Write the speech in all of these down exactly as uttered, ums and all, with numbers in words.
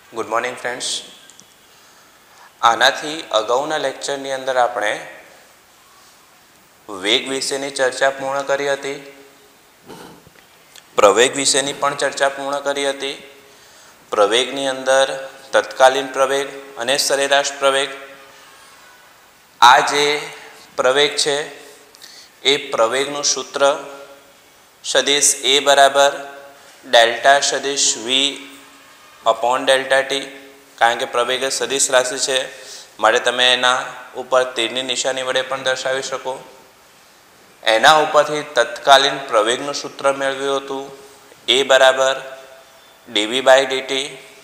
Good morning friends. આનાથી અગાઉના લેક્ચરની અંદર આપણે વેગ વિશેની ચર્ચા પૂર્ણ કરી હતી, પ્રવેગ વિશેની પણ ચર્ચા પૂર્ણ કરી હતી. પ્રવેગની અંદર તત્કાલીન પ્રવેગ અને સરેરાશ પ્રવેગ. આ જે પ્રવેગ છે એ પ્રવેગનું સૂત્ર સદિશ એ બરાબર ડેલ્ટા સદિશ વી અપોન ડેલ્ટા ટી. કારણ કે પ્રવેગ એ સદિશ રાશિ છે માટે તમે એના ઉપર તીરની નિશાની વડે પણ દર્શાવી શકો. એના ઉપરથી તત્કાલીન પ્રવેગનું સૂત્ર મેળવ્યું હતું. એ બરાબર ડીવી બાય ડીટી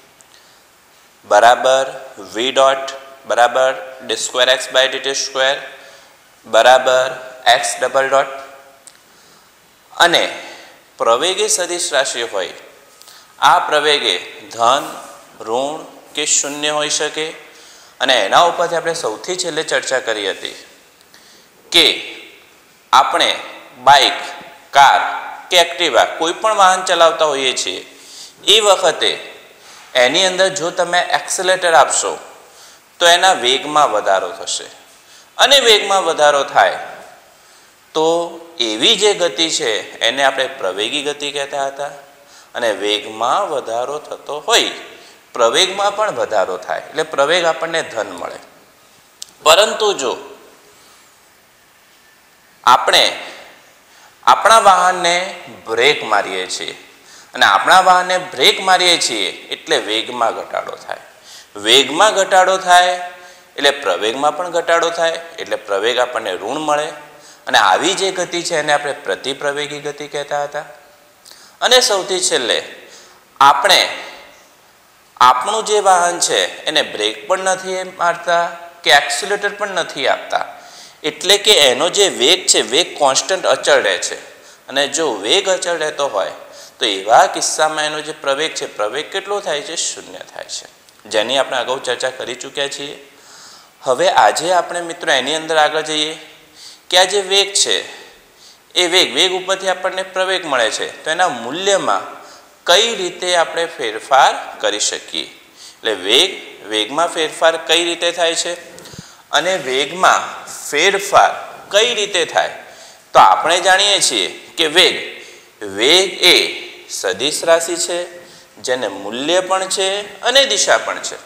બરાબર વી ડોટ બરાબર d square x by d t square બરાબર એક્સ ડબલ ડોટ. અને પ્રવેગે સદિશ રાશિ હોય, આ પ્રવેગે ધન, ઋણ કે શૂન્ય હોઈ શકે. અને એના ઉપરથી આપણે સૌથી છેલ્લે ચર્ચા કરી હતી કે આપણે બાઇક, કાર કે એક્ટિવા કોઈ પણ વાહન ચલાવતા હોઈએ છીએ એ વખતે એની અંદર જો તમે એક્સેલેટર આપશો તો એના વેગમાં વધારો થશે. અને વેગમાં વધારો થાય તો એવી જે ગતિ છે એને આપણે પ્રવેગી ગતિ કહેતા હતા. અને વેગમાં વધારો થતો હોય, પ્રવેગમાં પણ વધારો થાય એટલે પ્રવેગ આપણને ધન મળે. પરંતુ જો આપણે આપણા વાહનને બ્રેક મારીએ છીએ અને આપણા વાહનને બ્રેક મારીએ છીએ એટલે વેગમાં ઘટાડો થાય. વેગમાં ઘટાડો થાય એટલે પ્રવેગમાં પણ ઘટાડો થાય એટલે પ્રવેગ આપણને ઋણ મળે. અને આવી જે ગતિ છે એને આપણે પ્રતિપ્રવેગી ગતિ કહેતા હતા. અને સૌથી છેલ્લે આપણે આપણું જે વાહન છે એને બ્રેક પણ નથી મારતા કે એક્સિલેટર પણ નથી આપતા, એટલે કે એનો જે વેગ છે વેગ કોન્સ્ટન્ટ અચળ રહે છે. અને જો વેગ અચળ રહેતો હોય તો એવા કિસ્સામાં એનો જે પ્રવેગ છે પ્રવેગ કેટલો થાય છે? શૂન્ય થાય છે, જેની આપણે અગાઉ ચર્ચા કરી ચૂક્યા છીએ. હવે આજે આપણે મિત્રો એની અંદર આગળ જઈએ કે આ જે વેગ છે એ વેગ વેગ ઉપરથી આપણને પ્રવેગ મળે છે તો એના મૂલ્યમાં કઈ રીતે આપણે ફેરફાર કરી શકીએ. એટલે વેગ વેગમાં ફેરફાર કઈ રીતે થાય છે અને વેગમાં ફેરફાર કઈ રીતે થાય તો આપણે જાણીએ છીએ કે વેગ વેગ એ સદિશ રાશિ છે જેને મૂલ્ય પણ છે અને દિશા પણ છે.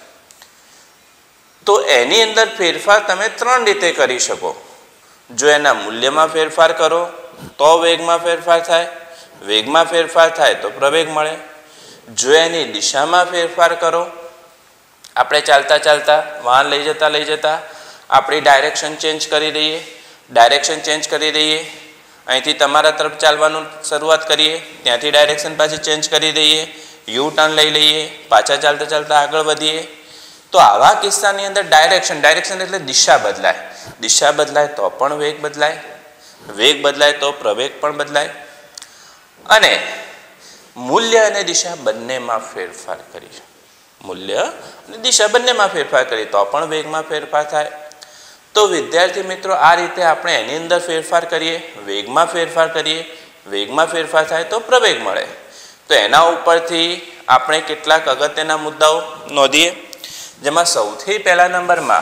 તો એની અંદર ફેરફાર તમે ત્રણ રીતે કરી શકો. જો એના મૂલ્યમાં ફેરફાર કરો તો વેગમાં ફેરફાર થાય, વેગમાં ફેરફાર થાય તો પ્રવેગ મળે. જો એની દિશામાં ફેરફાર કરો, આપણે ચાલતા ચાલતા વાહન લઈ જતા લઈ જતા આપણી ડાયરેક્શન ચેન્જ કરી દઈએ, ડાયરેક્શન ચેન્જ કરી દઈએ, અહીંથી તમારા તરફ ચાલવાનું શરૂઆત કરીએ, ત્યાંથી ડાયરેક્શન પાછી ચેન્જ કરી દઈએ, યુ ટર્ન લઈ લઈએ, પાછા ચાલતા ચાલતા આગળ વધીએ. તો આવા કિસ્સાની અંદર ડાયરેક્શન ડાયરેક્શન એટલે દિશા બદલાય, દિશા બદલાય તો પણ વેગ બદલાય, વેગ બદલાય તો પ્રવેગ પણ બદલાય. અને મૂલ્ય અને દિશા બંનેમાં ફેરફાર કરી, મૂલ્ય અને દિશા બંનેમાં ફેરફાર કરી તો પણ વેગમાં ફેરફાર થાય. તો વિદ્યાર્થી મિત્રો આ રીતે આપણે એની અંદર ફેરફાર કરીએ, વેગમાં ફેરફાર કરીએ, વેગમાં ફેરફાર થાય તો પ્રવેગ મળે. તો એના ઉપરથી આપણે કેટલાક અગત્યના મુદ્દાઓ નોંધીએ, જેમાં સૌથી પહેલા નંબરમાં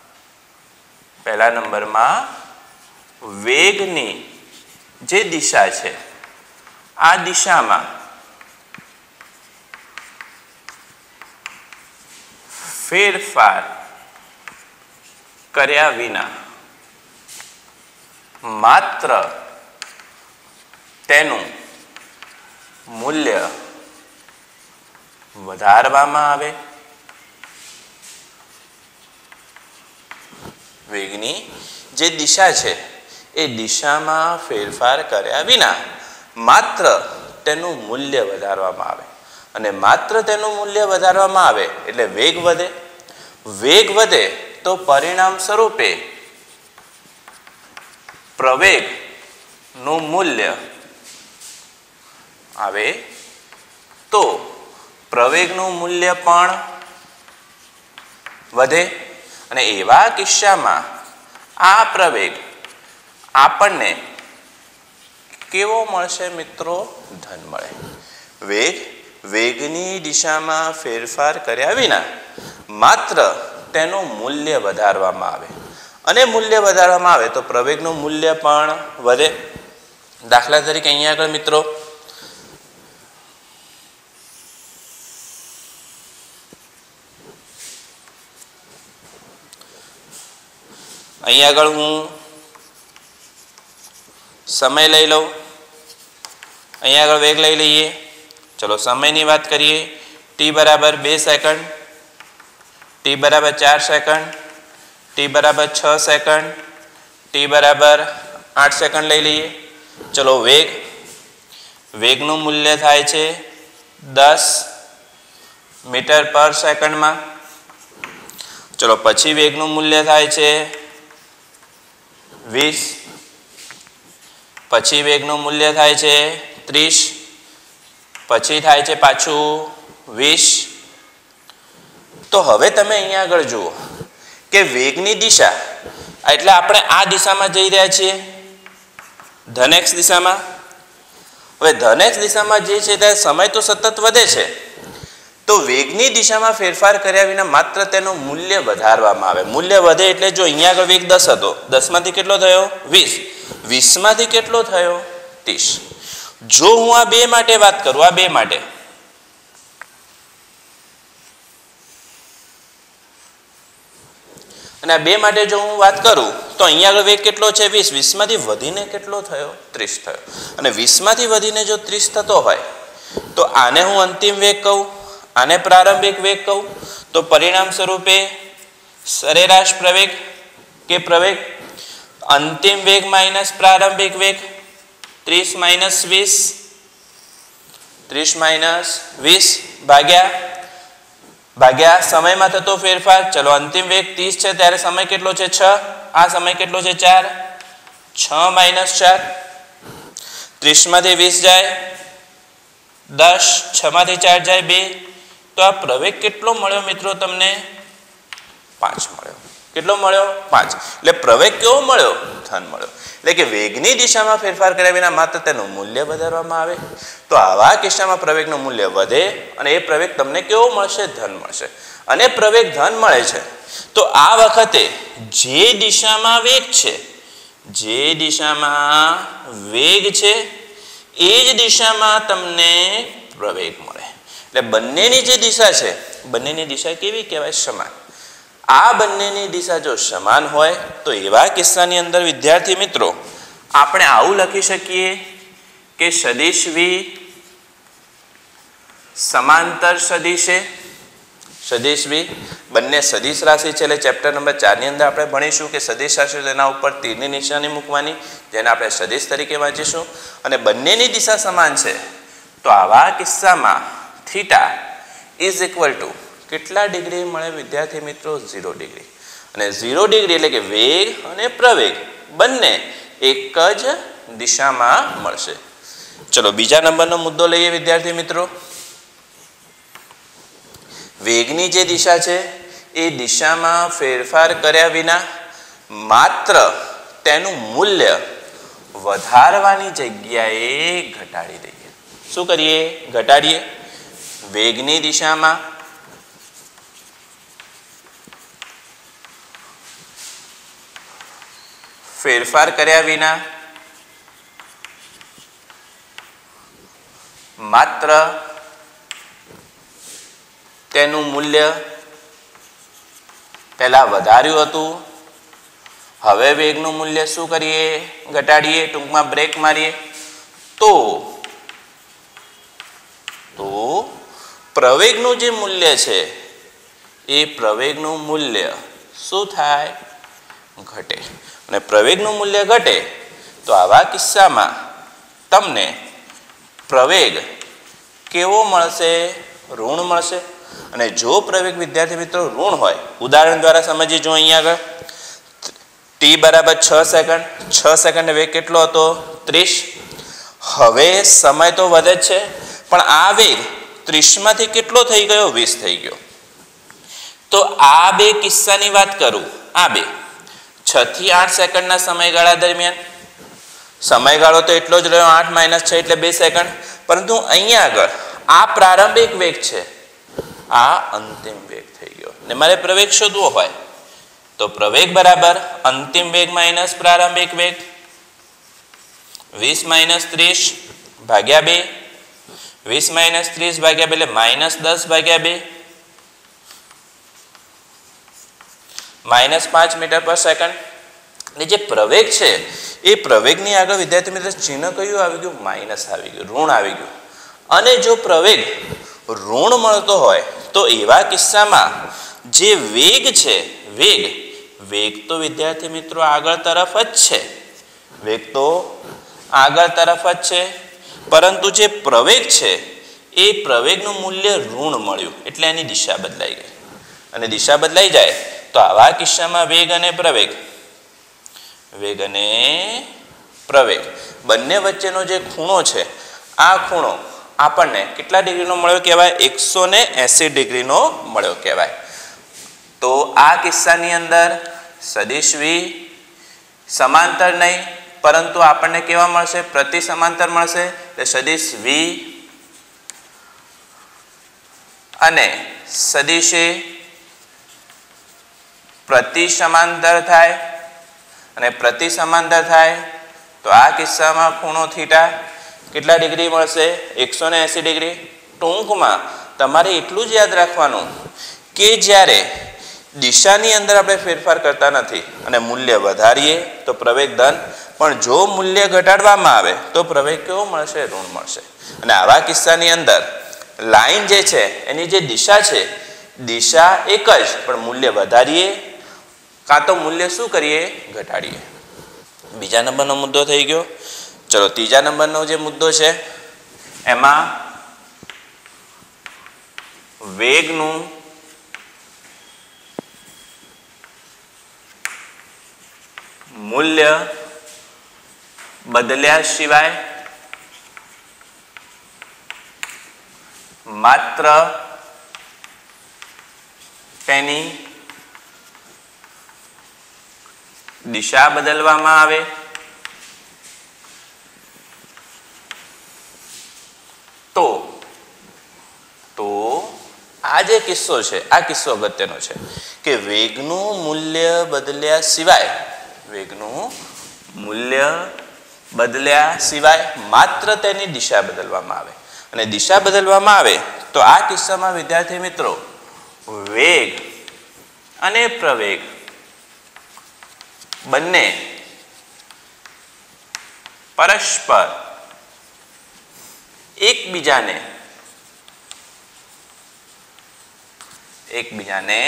પહેલા નંબરમાં વેગની જે દિશા છે આ દિશામાં ફેરફાર કર્યા વિના માત્ર તેનું મૂલ્ય વધારવામાં આવે. વેગની જે દિશા છે એ દિશામાં ફેરફાર કર્યા વિના માત્ર તેનું મૂલ્ય વધારવામાં આવે. અને માત્ર તેનું મૂલ્ય વધારવામાં આવે એટલે વેગ વધે. વેગ વધે તો પરિણામ સ્વરૂપે પ્રવેગનું મૂલ્ય આવે તો પ્રવેગનું મૂલ્ય પણ વધે. અને એવા કિસ્સામાં આ પ્રવેગ આપણને કેવો મળશે મિત્રો? ધન મળે. વેગ વેગની દિશામાં ફેરફાર કર્યા વિના માત્ર તેનું મૂલ્ય વધારવામાં આવે અને મૂલ્ય વધારવામાં આવે તો પ્રવેગનું મૂલ્ય પણ વધે. દાખલા તરીકે અહીંયા આગળ મિત્રો અહીંયા આગળ હું સમય લઈ લઉં, અહીંયા આગળ વેગ લઈ લઈએ. ચલો સમયની વાત કરીએ. ટી બરાબર બે સેકન્ડ, ટી બરાબર ચાર સેકન્ડ, ટી બરાબર છ સેકન્ડ, ટી બરાબર આઠ સેકન્ડ લઈ લઈએ. ચલો વેગ, વેગનું મૂલ્ય થાય છે દસ મીટર પર સેકન્ડમાં. ચલો પછી વેગનું મૂલ્ય થાય છે વીસ, પછી વેગનું મૂલ્ય થાય છે ત્રીસ, પછી થાય છે પાછું વીસ. તો હવે તમે અહીંયા આગળ જુઓ કે વેગની દિશા એટલે આપણે આ દિશામાં જઈ રહ્યા છીએ, ધન એક્સ દિશામાં. હવે ધન એક્સ દિશામાં જે છે ત્યારે સમય તો સતત વધે છે, તો વેગની દિશામાં ફેરફાર કર્યા વિના માત્ર તેનું મૂલ્ય વધારવામાં આવે. મૂલ્ય વધે એટલે જો અહીંયા આગળ વેગ દસ હતો, દસમાંથી કેટલો થયો વીસ, વીસમાંથી કેટલો થયો ત્રીસ. જો હું આ બે માટે વાત કરું, આ બે માટે અને આ બે માટે જો હું વાત કરું તો અહીંયા આગળ વેગ કેટલો છે વીસ, વીસમાંથી વધીને કેટલો થયો ત્રીસ થયો. અને વીસમાંથી વધીને જો ત્રીસ થતો હોય તો આને હું અંતિમ વેગ કહું, આને પ્રારંભિક વેગ કહું. તો પરિણામ સ્વરૂપે સરેરાશ પ્રવેગ કે પ્રવેગ અંતિમ વેગ માઇનસ પ્રારંભિક વેગ, ત્રીસ માઇનસ વીસ, ત્રીસ માઇનસ વીસ ભાગ્યા ભાગ્યા સમયમાં થતો ફેરફાર. ચલો અંતિમ વેગ ત્રીસ છે ત્યારે સમય કેટલો છે છ, આ સમય કેટલો છે ચાર, છ માઇનસ ચાર, ત્રીસમાંથી વીસ જાય દસ, છમાંથી ચાર જાય બે. તો આ પ્રવેગ કેટલો મળ્યો મિત્રો તમને? પાંચ મળ્યો. કેટલો મળ્યો? પાંચ. એટલે પ્રવેગ કેવો મળ્યો? ધન મળ્યો. એટલે કે વેગની દિશામાં ફેરફાર કર્યા વિના માત્ર તેનું મૂલ્ય વધારવામાં આવે તો આવા કિસ્સામાં પ્રવેગનું મૂલ્ય વધે અને એ પ્રવેગ તમને કેવો મળશે? ધન મળશે. અને પ્રવેગ ધન મળે છે તો આ વખતે જે દિશામાં વેગ છે, જે દિશામાં વેગ છે એ જ દિશામાં તમને પ્રવેગ મળે. એટલે બંનેની જે દિશા છે, બંનેની દિશા કેવી કહેવાય? સમાન. આ બંનેની દિશા જો સમાન હોય તો એવા કિસ્સાની અંદર વિદ્યાર્થી મિત્રો આપણે આવું લખી શકીએ કે સદિશ વી સમાંતર સદિશે. સદિશ વી બંને સદિશ રાશિ છે એટલે ચેપ્ટર નંબર ચારની અંદર આપણે ભણીશું કે સદિશ રાશિ તેના ઉપર તીરની નિશાની મૂકવાની, જેને આપણે સદિશ તરીકે વાંચીશું. અને બંનેની દિશા સમાન છે તો આવા કિસ્સામાં થીટા ઇઝ ઇક્વલ ટુ કેટલા ડિગ્રી મળે વિદ્યાર્થી મિત્રો? Zero degree. અને ઝીરો ડિગ્રી એટલે કે વેગ અને પ્રવેગ બંને એક જ દિશામાં મળશે. ચલો બીજા નંબરનો મુદ્દો લઈએ વિદ્યાર્થી મિત્રો. વેગની જે દિશા છે એ દિશામાં ફેરફાર કર્યા વિના માત્ર તેનું મૂલ્ય વધારવાની જગ્યાએ ઘટાડી દઈએ. શું કરીએ? ઘટાડીએ. વેગની દિશામાં ફેરફાર કર્યા વિના માત્ર તેનું મૂલ્ય પહેલા વધાર્યું હતું, હવે વેગનું મૂલ્ય શું કરીએ? ઘટાડીએ. ટૂંકમાં બ્રેક મારીએ તો તો પ્રવેગનું જે મૂલ્ય છે એ પ્રવેગનું મૂલ્ય શું થાય? ઘટે. અને પ્રવેગનું મૂલ્ય ઘટે તો આવા કિસ્સામાં તમને પ્રવેગ કેવો મળશે? ઋણ મળશે. અને જો પ્રવેગ વિદ્યાર્થી મિત્રો ઋણ હોય, ઉદાહરણ દ્વારા સમજીએ. જો અહીંયા આગળ ટી બરાબર છ સેકન્ડ, છ સેકન્ડ વેગ કેટલો હતો? ત્રીસ. હવે સમય તો વધે જ છે પણ આ વેગ ત્રીસમાંથી કેટલો થઈ ગયો? વીસ થઈ ગયો. તો આ બે કિસ્સાની વાત કરું, આ બે છ થી આઠ સેકન્ડના સમયગાળા દરમિયાન સમયગાળો તો એટલો જ રહ્યો, આઠ માઇનસ છ એટલે બે સેકન્ડ. પરંતુ અહીંયા આગળ આ પ્રારંભિક વેગ છે, આ અંતિમ વેગ થઈ ગયો ને મારે પ્રવેગ શોધવો હોય તો પ્રવેગ બરાબર અંતિમ વેગ માઇનસ પ્રારંભિક વેગ, વીસ માઇનસ ત્રીસ ભાગ્યા બે, વીસ માઇનસ ત્રીસ ભાગ્યા બે એટલે માઇનસ દસ ભાગ્યા બે, માઇનસ પાંચ મીટર પર સેકન્ડ. ને જે પ્રવેગ છે એ પ્રવેગની આગળ વિદ્યાર્થી મિત્રો ચિહ્ન કયું આવી ગયું? માઇનસ આવી ગયું, ઋણ આવી ગયું. અને જો પ્રવેગ ઋણ મળતો હોય તો એવા કિસ્સામાં જે વેગ છે, વેગ વેગ તો વિદ્યાર્થી મિત્રો આગળ તરફ જ છે, વેગ તો આગળ તરફ જ છે, પરંતુ જે પ્રવેગ છે એ પ્રવેગનું મૂલ્ય ઋણ મળ્યું એટલે એની દિશા બદલાઈ ગઈ. અને દિશા બદલાઈ જાય તો આવા કિસ્સામાં વેગ અને પ્રવેગ વેગ અને પ્રવેગ બંને વચ્ચેનો જે ખૂણો છે આ ખૂણો આપણને કેટલા ડિગ્રીનો મળ્યો કહેવાય? એકસો ને એંસી ડિગ્રીનો મળ્યો કહેવાય. તો આ કિસ્સાની અંદર સદિશ વી સમાંતર નહીં પરંતુ આપણને કેવા મળશે? પ્રતિ સમાંતર મળશે. એટલે સદિશ વી અને સદિશ એ પ્રતિ સમાંતર થાય અને પ્રતિ સમાંતર થાય તો આ કિસ્સામાં ખૂણો થીટા કેટલા ડિગ્રી મળશે? એકસો ને એંસી ડિગ્રી. ટૂંકમાં તમારે એટલું જ યાદ રાખવાનું કે જ્યારે દિશાની અંદર આપણે ફેરફાર કરતા નથી અને મૂલ્ય વધારીએ તો પ્રવેગ ધન, પણ જો મૂલ્ય ઘટાડવામાં આવે તો પ્રવેગ કેવો મળશે? ઋણ મળશે. અને આવા કિસ્સાની અંદર લાઈન જે છે એની જે દિશા છે, દિશા એક જ, પણ મૂલ્ય વધારીએ કાં તો મૂલ્ય શું કરીએ? ઘટાડીએ. બીજા નંબરનો મુદ્દો થઈ ગયો. ચલો ત્રીજા નંબરનો જે મુદ્દો છે એમાં વેગનું મૂલ્ય બદલ્યા સિવાય માત્ર તેની દિશા બદલવામાં આવે તો તો આ જે કિસ્સો છે આ કિસ્સો અગત્યનો છે કે વેગનું મૂલ્ય બદલ્યા સિવાય વેગનું મૂલ્ય બદલ્યા સિવાય માત્ર તેની દિશા બદલવામાં આવે. અને દિશા બદલવામાં આવે તો આ કિસ્સામાં વિદ્યાર્થી મિત્રો વેગ અને પ્રવેગ બંને પરસ્પર એકબીજાને એકબીજાને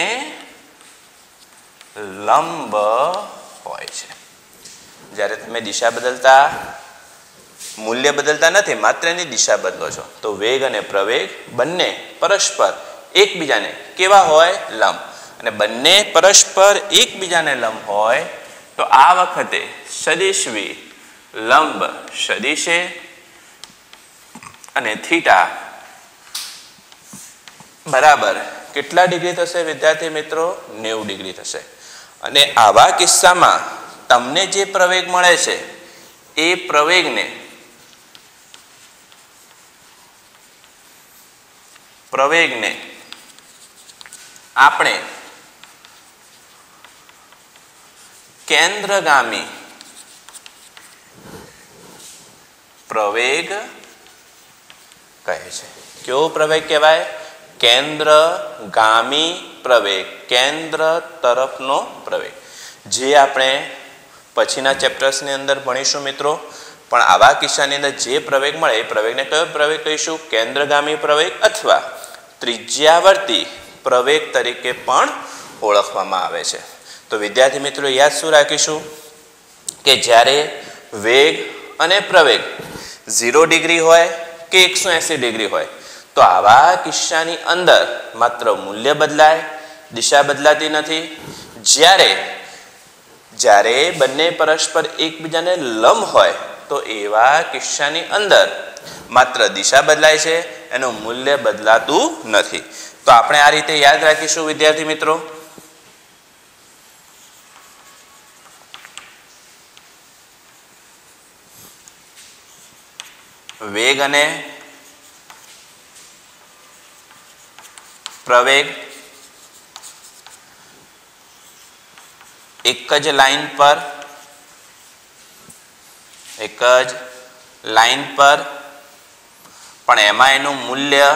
લંબ હોય છે. જ્યારે તમે દિશા બદલતા મૂલ્ય બદલતા નથી, માત્ર એની દિશા બદલો છો તો વેગ અને પ્રવેગ બંને પરસ્પર એકબીજાને કેવા હોય? લંબ. અને બંને પરસ્પર એકબીજાને લંબ હોય તો આ વખતે સદિશ વી લંબ સદિશે અને થીટા બરાબર કેટલા ડિગ્રી થશે વિદ્યાર્થી મિત્રો? નેવું ડિગ્રી થશે. અને આવા કિસ્સામાં તમને જે પ્રવેગ મળે છે એ પ્રવેગને પ્રવેગને આપણે કેન્દ્રગામી પ્રવેગ કહે છે. કેવો પ્રવેગ કહેવાય? કેન્દ્રગામી પ્રવેગ, કેન્દ્ર તરફનો પ્રવેગ, જે આપણે પછીના ચેપ્ટર્સની અંદર ભણીશું મિત્રો. પણ આવા કિસ્સાની અંદર જે પ્રવેગ મળે એ પ્રવેગને કયો પ્રવેગ કહીશું? કેન્દ્રગામી પ્રવેગ અથવા ત્રિજ્યાવર્તી પ્રવેગ તરીકે પણ ઓળખવામાં આવે છે. તો વિદ્યાર્થી મિત્રો યાદ શું રાખીશું કે જ્યારે વેગ અને પ્રવેગ ઝીરો ડિગ્રી હોય કે એકસો એંસી ડિગ્રી હોય તો આવા કિસ્સાની અંદર માત્ર મૂલ્ય બદલાય, દિશા બદલાતી નથી. જ્યારે જ્યારે બંને પરસ્પર એકબીજાને લંબ હોય તો એવા કિસ્સાની અંદર માત્ર દિશા બદલાય છે, એનું મૂલ્ય બદલાતું નથી. તો આપણે આ રીતે યાદ રાખીશું વિદ્યાર્થી મિત્રો. વેગ અને પ્રવેગ એક જ લાઈન પર એક જ લાઈન પર પણ એમાં એનું મૂલ્ય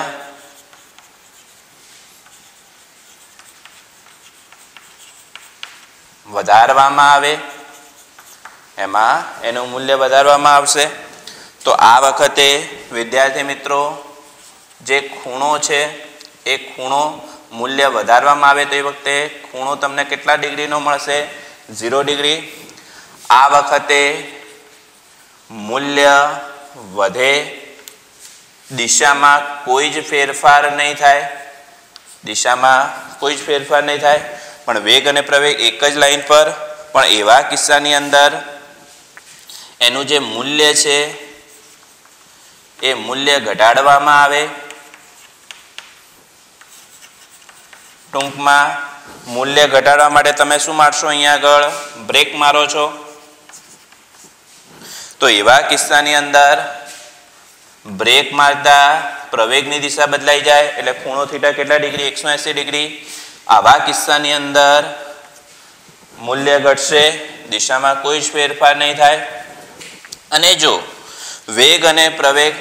વધારવામાં આવે, એમાં એનું મૂલ્ય વધારવામાં આવશે. તો આ વખતે વિદ્યાર્થી મિત્રો જે ખૂણો છે એ ખૂણો મૂલ્ય વધારવામાં આવે તો એ વખતે ખૂણો તમને કેટલા ડિગ્રીનો મળશે? Zero degree. આ વખતે મૂલ્ય વધે, દિશામાં કોઈ જ ફેરફાર નહીં થાય, દિશામાં કોઈ જ ફેરફાર નહીં થાય, પણ વેગ અને પ્રવેગ એક જ લાઈન પર, પણ એવા કિસ્સાની અંદર એનું જે મૂલ્ય છે એ મૂલ્ય ઘટાડવામાં આવે. ટૂંકમાં મૂલ્ય ઘટાડવા માટે તમે શું મારશો? અહીંયા આગળ બ્રેક મારો છો. તો એવા કિસ્સાની અંદર બ્રેક મારતા પ્રવેગની દિશા બદલાઈ જાય એટલે ખૂણો થીટા કેટલા ડિગ્રી? એકસો એંસી ડિગ્રી. આવા કિસ્સાની અંદર મૂલ્ય ઘટશે, દિશામાં કોઈ જ ફેરફાર નહીં થાય. અને જો વેગ અને પ્રવેગ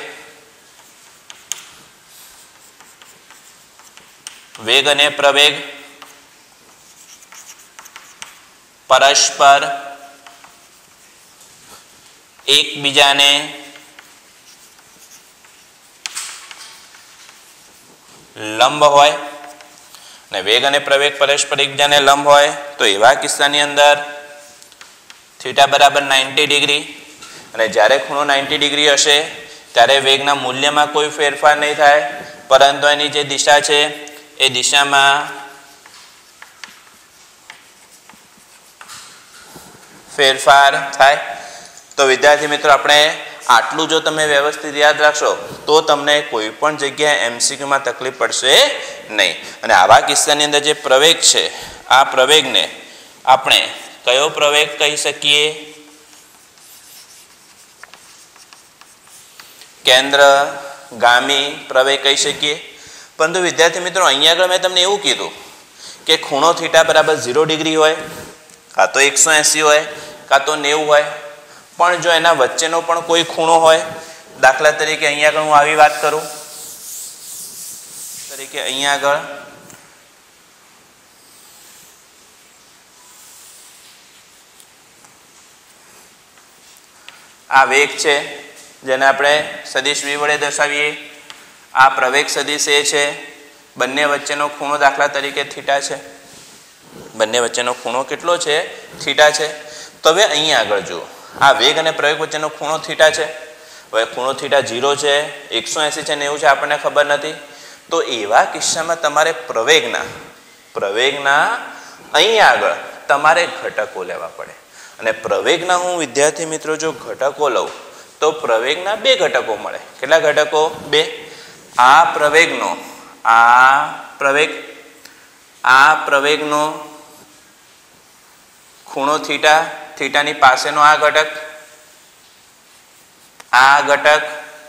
વેગ અને પ્રવેગ પરસ્પર એકબીજાને લંબ હોય અને વેગ અને પ્રવેગ પરસ્પર એકબીજાને લંબ હોય તો એવા કિસ્સાની અંદર થીટા બરાબર નાઇન્ટી ડિગ્રી, અને જ્યારે ખૂણો નાઇન્ટી ડિગ્રી હશે ત્યારે વેગના મૂલ્યમાં કોઈ ફેરફાર નહીં થાય, પરંતુ એની જે દિશા છે એ દિશામાં ફેરફાર થાય. તો વિદ્યાર્થી મિત્રો આપણે આટલું જો તમે વ્યવસ્થિત યાદ રાખશો તો તમને કોઈ પણ જગ્યાએ એમસીક્યુમાં તકલીફ પડશે નહીં. અને આવા કિસ્સાની અંદર જે પ્રવેગ છે આ પ્રવેગને આપણે કયો પ્રવેગ કહી શકીએ? કેન્દ્રગામી પ્રવેગ કહી શકીએ. પરંતુ વિદ્યાર્થી મિત્રો અહીંયા આગળ મેં તમને એવું કીધું કે ખૂણો થીટા બરાબર ઝીરો ડિગ્રી હોય, કાં તો એકસો એંસી હોય, કાં તો નેવું હોય, પણ જો એના વચ્ચેનો પણ કોઈ ખૂણો હોય, દાખલા તરીકે અહીંયા આગળ હું આવી વાત કરું તરીકે અહીંયા આગળ આ વેગ છે જેને આપણે સદિશ વી વડે દર્શાવીએ. આ પ્રવેગ સદિશ એ છે. બંને વચ્ચેનો ખૂણો દાખલા તરીકે થીટા છે. બંને વચ્ચેનો ખૂણો કેટલો છે? થીટા છે. તો હવે અહીંયા આગળ જુઓ, આ વેગ અને પ્રવેગ વચ્ચેનો ખૂણો થીટા છે. હવે ખૂણો થીટા ઝીરો છે, એકસો એંસી છે, નેવું છે, આપણને ખબર નથી. તો એવા કિસ્સામાં તમારે પ્રવેગના પ્રવેગના અહીંયા આગળ તમારે ઘટકો લેવા પડે. અને પ્રવેગના હું વિદ્યાર્થી મિત્રો જો ઘટકો લઉં તો પ્રવેગના બે ઘટકો મળે. કેટલા ઘટકો? બે. આ પ્રવેગનો આ પ્રવેગ આ પ્રવેગનો ખૂણો થીટા, થીટાની પાસેનો આ ઘટક, આ ઘટક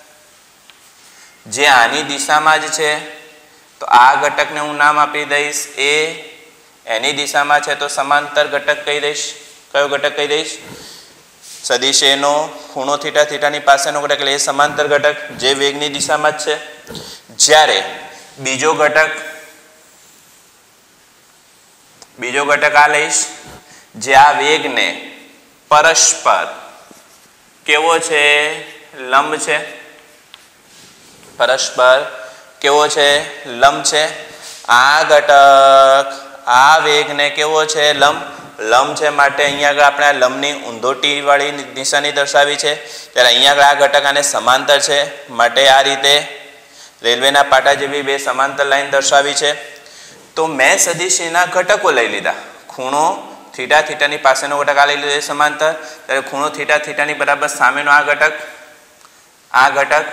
જે આની દિશામાં જ છે તો આ ઘટકને હું નામ આપી દઈશ એ. એની દિશામાં છે તો સમાંતર ઘટક કહી દઈશ. કયો ઘટક કહી દઈશ? સદિશ એનો ખૂણો થીટા, થીટાની પાસેનો ઘટક એટલે એ સમાંતર ઘટક જે વેગની દિશામાં જ છે. જ્યારે બીજો ઘટક બીજો ઘટક આ લઈશ જે આ વેગને પરસ્પર કેવો છે? લંબ છે. પરસ્પર કેવો છે? લંબ છે. આ ઘટક આ વેગને કેવો છે? લંબ લંબ છે. માટે અહીંયા આગળ આપણે આ લંબની ઊંધોટી વાળી નિશાની દર્શાવી છે. ત્યારે અહીંયા આગળ આ ઘટક આને સમાંતર છે, માટે આ રીતે રેલવેના પાટા જેવી બે સમાંતર લાઈન દર્શાવી છે. તો મેં સદિશ એના ઘટકો લઈ લીધા. ખૂણો થીટા, થીટાની પાસેનો ઘટક આ લઈ લીધો એ સમાંતર. ત્યારે ખૂણો થીટા, થીટાની બરાબર સામેનો આ ઘટક, આ ઘટક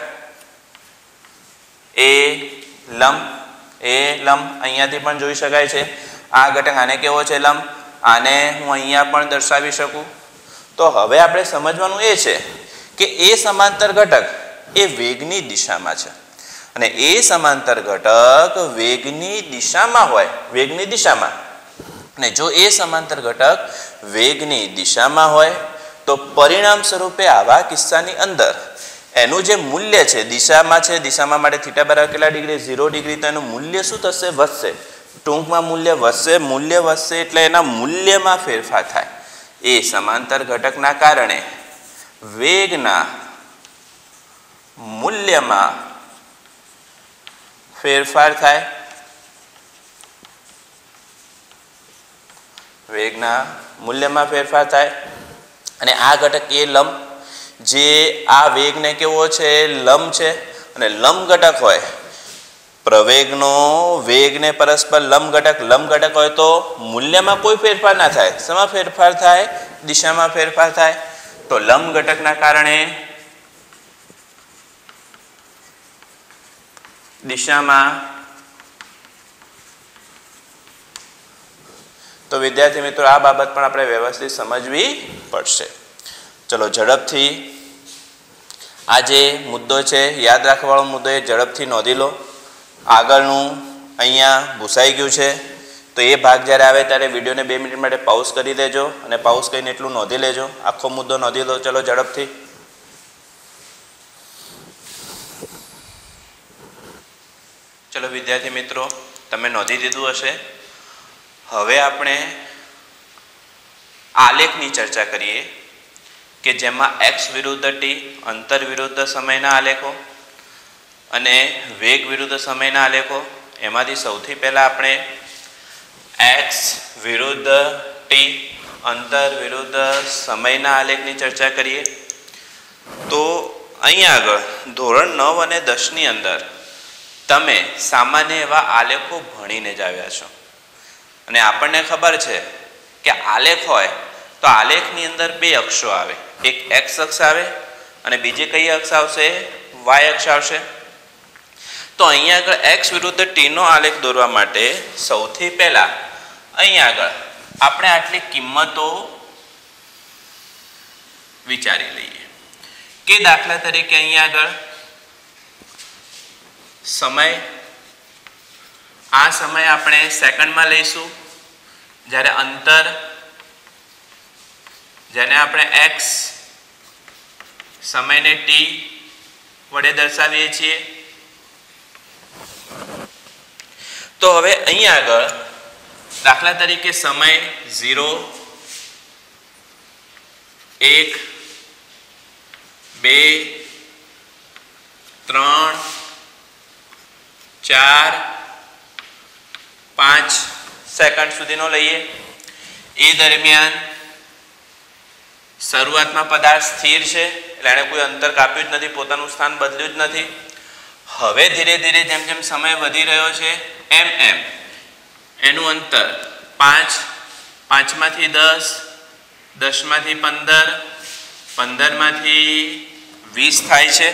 એ લંબ, એ લંબ અહીંયાથી પણ જોઈ શકાય છે. આ ઘટક આને કેવો છે? લંબ. આને હું અહીંયા પણ દર્શાવી શકું. તો હવે આપણે સમજવાનું એ છે કે એ સમાંતર ઘટક એ વેગની દિશામાં છે અને એ સમાંતર ઘટક વેગની દિશામાં હોય, વેગની દિશામાં, અને જો એ સમાંતર ઘટક વેગની દિશામાં હોય તો પરિણામ સ્વરૂપે આવા કિસ્સાની અંદર એનું જે મૂલ્ય છે, દિશામાં છે, દિશામાં માટે થીટા બરાબર કેટલા ડિગ્રી? Zero degree. તો એનું મૂલ્ય શું થશે? વધશે. ટૂંકમાં મૂલ્ય વધશે. મૂલ્ય વધશે એટલે એના મૂલ્યમાં ફેરફાર થાય. એ સમાંતર ઘટકના કારણે વેગના મૂલ્યમાં ફેરફાર થાય. વેગના મૂલ્યમાં ફેરફાર થાય અને આ ઘટક એ લંબ જે આ વેગને કેવો છે? લંબ છે. અને લંબ ઘટક હોય, પ્રવેગનો વેગને પરસ્પર લંબ ઘટક લંબ ઘટક હોય તો મૂલ્યમાં કોઈ ફેરફાર ના થાય. શેમાં ફેરફાર થાય? દિશામાં ફેરફાર થાય. તો લંબ ઘટકના કારણે દિશામાં, તો વિદ્યાર્થી મિત્રો આ બાબત પણ આપણે વ્યવસ્થિત સમજવી પડશે. ચલો ઝડપથી આ જે મુદ્દો છે, યાદ રાખવાવાળો મુદ્દો, એ ઝડપથી નોંધી લો. આગળનું અહીંયા ભૂસાઈ ગયું છે તો એ ભાગ જ્યારે આવે ત્યારે વિડીયોને બે મિનિટ માટે પાઉઝ કરી દેજો અને પાઉઝ કરીને એટલું નોંધી લેજો. આખો મુદ્દો નોંધી લો. ચલો ઝડપથી. ચલો વિદ્યાર્થી મિત્રો, તમે નોંધી દીધું હશે. હવે આપણે આલેખની ચર્ચા કરીએ કે જેમાં એક્સ વિરુદ્ધ ટી, અંતર વિરુદ્ધ સમયના આલેખો અને વેગ વિરુદ્ધ સમયના આલેખો. એમાંથી સૌથી પહેલા આપણે એક્સ વિરુદ્ધ ટી, અંતર વિરુદ્ધ સમયના આલેખની ચર્ચા કરીએ. તો અહીંયા આગળ ધોરણ નવ અને દસની અંદર તમે સામાન્ય એવા આલેખો ભણીને જ આવ્યા છો અને આપણને ખબર છે કે આલેખ હોય તો આલેખની અંદર બે અક્ષો આવે, એક એક્સ અક્ષ આવે અને બીજી કઈ અક્ષ આવશે? વાય અક્ષ આવશે. તો અહીંયા આગળ એક્સ વિરુદ્ધ ટીનો આલેખ દોરવા માટે સૌથી પહેલા અહીંયા આગળ આપણે આટલી કિંમતો વિચારી લઈએ કે દાખલા તરીકે અહીંયા આગળ સમય, આ સમય આપણે સેકન્ડમાં લઈશું, જ્યારે અંતર જેને આપણે એક્સ, સમયને ટી વડે દર્શાવીએ છીએ. તો હવે અહીંયા આગળ દાખલા તરીકે સમય ઝીરો, એક, બે, ત્રણ, ચાર, પાંચ સેકન્ડ સુધીનો લઈએ. એ દરમિયાન શરૂઆતમાં પદાર્થ સ્થિર છે એટલે એણે કોઈ અંતર કાપ્યું જ નથી, પોતાનું સ્થાન બદલ્યું જ નથી. હવે ધીરે ધીરે જેમ જેમ સમય વધી રહ્યો છે એમ એમ એનું અંતર પાંચ, પાંચમાંથી દસ, દસમાંથી પંદર, પંદરમાંથી વીસ થાય છે.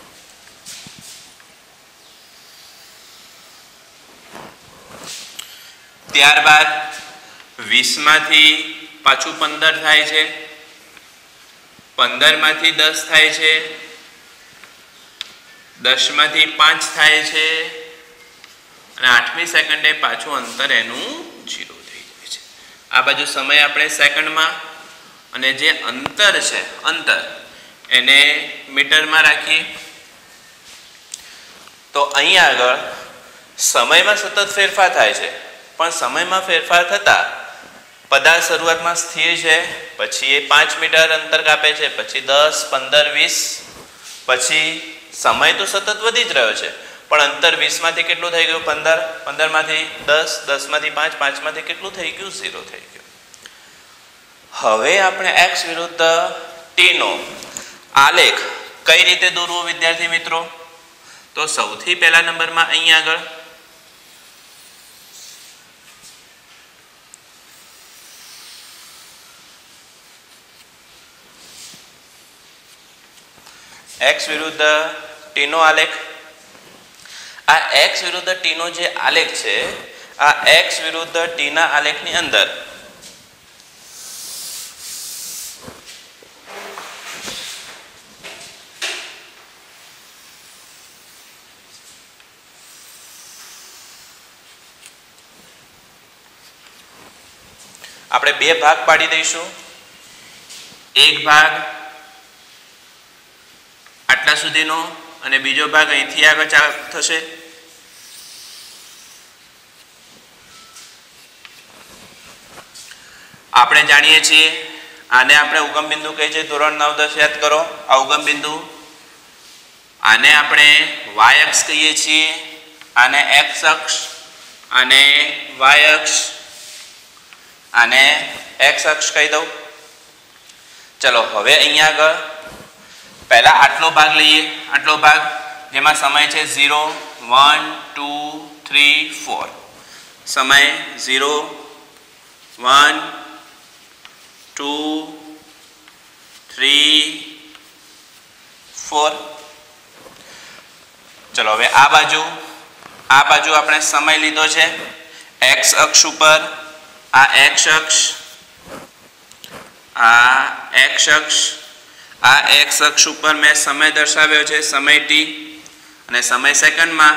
ત્યારબાદ વીસમાંથી પાછું પંદર થાય છે, પંદરમાંથી દસ થાય છે, દસમાંથી પાંચ થાય છે અને આઠમી સેકન્ડે પાછું અંતર એનું જીરો થઈ જાય છે. આ બાજુ સમય આપણે સેકન્ડમાં અને જે અંતર છે અંતર એને મીટરમાં રાખીએ. તો અહીંયા આગળ સમયમાં સતત ફેરફાર થાય છે પણ સમયમાં ફેરફાર થતા પદાર્થ શરૂઆતમાં સ્થિર છે, પછી એ પાંચ મીટર અંતર કાપે છે, પછી દસ, પંદર, વીસ, પછી સમય તો સતત વધી જ રહ્યો છે પણ અંતર વીસમાંથી કેટલું થઈ ગયું? પંદર, પંદરમાંથી દસ, દસમાંથી પાંચ, પાંચમાંથી કેટલું થઈ ગયું? ઝીરો થઈ ગયું. હવે આપણે એક્સ વિરુદ્ધ ટીનો આલેખ કઈ રીતે દોરવો વિદ્યાર્થી મિત્રો? તો સૌથી પહેલા નંબરમાં અહીંયા આગળ એક્સ વિરુદ્ધ ટીનો આલેખ. આ એક્સ વિરુદ્ધ ટીનો જે આલેખ છે, આ એક્સ વિરુદ્ધ ટીના આલેખની અંદર આપણે બે ભાગ પાડી દઈશું. એક ભાગ આટલા સુધીનો અને બીજો ભાગ અહીંથી આગળ ચાલુ થશે. આપણે જાણીએ છીએ આને આપણે ઉગમ બિંદુ કહે છે. ધોરણ નવ દસ યાદ કરો આ ઉગમ બિંદુ. આને આપણે વાય અક્ષ કહીએ છીએ, આને એક્સ અક્ષ, આને વાય અક્ષ, આને એક્સ અક્ષ કહી દઉં. ચલો હવે અહીંયા આગળ પહેલા આટલો ભાગ લઈએ. આટલો ભાગ જેમાં સમય છે zero one two three four. સમય zero one two three four. ચલો હવે આ બાજુ આ બાજુ આપણે સમય લીધો છે એક્સ અક્ષ ઉપર. આ એક્સ અક્ષ, આ એક્સ અક્ષ, આ એક્સ અક્ષ ઉપર મેં સમય દર્શાવ્યો છે, સમય ટી અને સમય સેકન્ડમાં.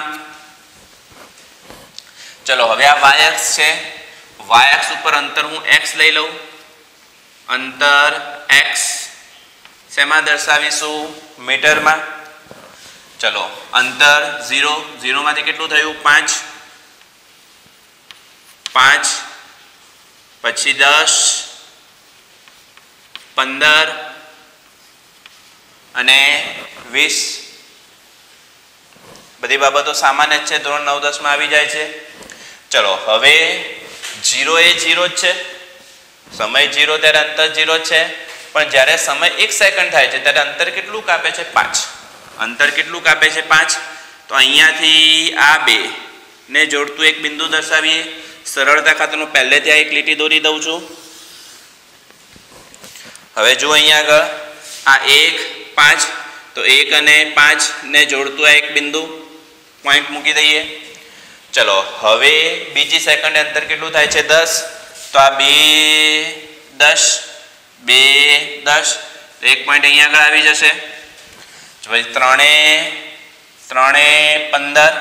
ચલો હવે આ વાય અક્ષ છે. વાય અક્ષ ઉપર અંતર હું એક્સ લઈ લઉં. અંતર એક્સ શેમાં દર્શાવીશું? મીટરમાં. ચલો અંતર ઝીરો, ઝીરોમાંથી કેટલું થયું? પાંચ. પાંચ પછી દસ, પંદર અને વીસ. બધી બાબતો સામાન્ય જ છે, ધોરણ નવ દસ માં આવી જાય છે. ચલો હવે જીરો એ જીરો જ છે. સમય જીરો ત્યારે અંતર જીરો છે, પણ જ્યારે સમય એક સેકન્ડ થાય છે ત્યારે અંતર કેટલું કાપે છે? પાંચ. અંતર કેટલું કાપે છે? પાંચ. તો અહીંયાથી આ બે ને જોડતું એક બિંદુ દર્શાવીએ. સરળતા ખાતર હું પહેલે ત્યાં એક લીટી દોરી દઉં છું. હવે જો અહીંયા આગળ આ એક પાંચ, તો એક અને પાંચ ને જોડતું આ એક બિંદુ પોઈન્ટ મૂકી દઈએ. ચલો હવે બીજી સેકન્ડ અંતર કેટલું થાય છે? દસ. તો આ બે દસ, બે દસ, તો એક પોઈન્ટ અહીંયા આગળ આવી જશે. પછી ત્રણે ત્રણે પંદર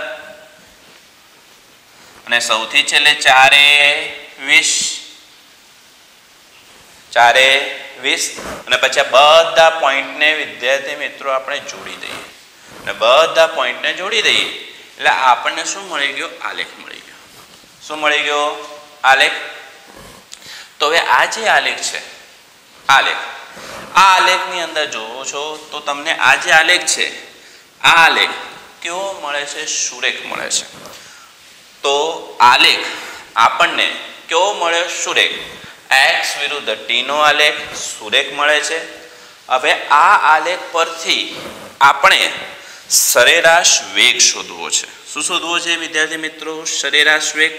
અને સૌથી છેલ્લે ચારે વીસ. ચારે વીસ અને પછી આ બધા પોઈન્ટને વિદ્યાર્થી મિત્રો આપણે જોડી દઈએ અને બધા પોઈન્ટને જોડી દઈએ એટલે આપણને શું મળી ગયો? આલેખ મળી ગયો. શું મળી ગયો? આલેખ. તો હવે આ જે આલેખ છે, આલેખ, આ આલેખની અંદર જોવો છો તો તમને આ જે આલેખ છે, આ આલેખ કેવો મળે છે? સુરેખ મળે છે. તો આલેખ આપણને કેવો મળે? સુરેખ. એક્સ વિરુદ્ધ ટી નો આલેખ સુરેખ મળે છે. હવે આ આલેખ પરથી આપણે સરેરાશ વેગ શોધવો છે. શું શોધવો છે વિદ્યાર્થી મિત્રો? સરેરાશ વેગ.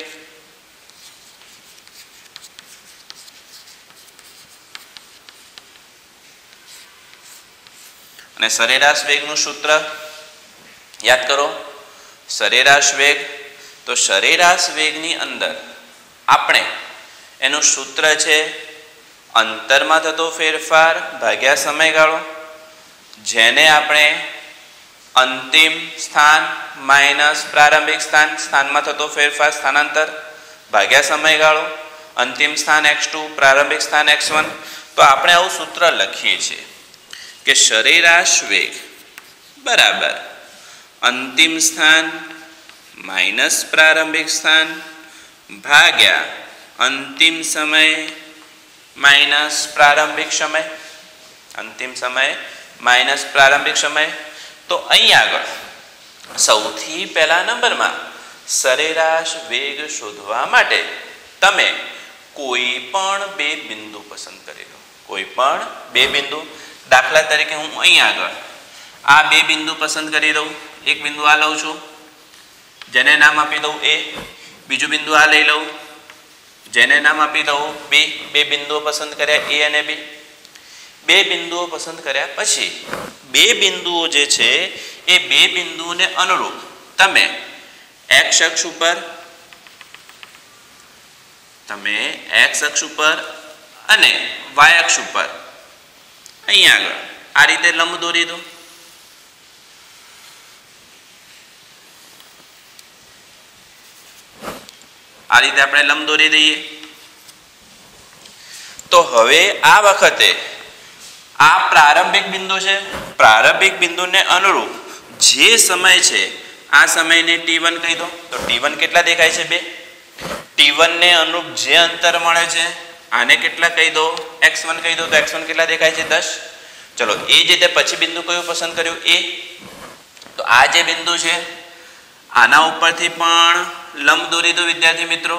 અને સરેરાશ વેગનું સૂત્ર યાદ કરો. સરેરાશ વેગ, તો સરેરાશ વેગની અંદર આપણે એનું સૂત્ર છે અંતરમાં થતો ફેરફાર ભાગ્યા સમયગાળો, જેને આપણે અંતિમ સ્થાન માઇનસ પ્રારંભિક સ્થાન, સ્થાનમાં થતો ફેરફાર સ્થાનાંતર ભાગ્યા સમયગાળો, અંતિમ સ્થાન એક્સ ટુ, પ્રારંભિક સ્થાન એક્સ વન. તો આપણે આવું સૂત્ર લખીએ છીએ કે સરેરાશ વેગ બરાબર અંતિમ સ્થાન માઇનસ પ્રારંભિક સ્થાન ભાગ્યા અંતિમ સમય માઇનસ પ્રારંભિક સમય. અંતિમ સમય માઇનસ પ્રારંભિક સમય. તો અહીં આગળ સૌથી પહેલા નંબરમાં સરેરાશ વેગ શોધવા માટે તમે કોઈ પણ બે બિંદુ પસંદ કરી લો. કોઈ પણ બે બિંદુ. દાખલા તરીકે હું અહીં આગળ આ બે બિંદુ પસંદ કરી દઉં. એક બિંદુ આ લઉં છું, જેને નામ આપી દઉં એ. બીજું બિંદુ આ લઈ લઉં, જેને નામ આપી દઉં બી. બે બિંદુઓ પસંદ કર્યા, એ અને બી. બે બિંદુઓ પસંદ કર્યા પછી બે બિંદુઓ જે છે એ બે બિંદુઓને અનુરૂપ તમે એક્સ અક્ષ ઉપર તમે એક્સ અક્ષ ઉપર અને વાય અક્ષ ઉપર અહીંયા આગળ આ રીતે લંબ દોરી દો. આ રીતે આપણે લંબ દોરી દઈએ. તો હવે આ વખતે આ પ્રારંભિક બિંદુ છે, પ્રારંભિક બિંદુને અનુરૂપ જે સમય છે આ સમયને ટી વન કહી દો. તો ટી વન કેટલા દેખાય છે? બે. ટી વન ને અનુરૂપ જે અંતર મળે છે આને કેટલા કહી દો? એક્સ વન કહી દો. તો એક્સ વન કેટલા દેખાય છે? દસ. ચલો એ જ રીતે પછી બિંદુ કયું પસંદ કર્યું? એ. તો આ જે બિંદુ છે આના ઉપરથી પણ લંબ દોરી દો વિદ્યાર્થી મિત્રો.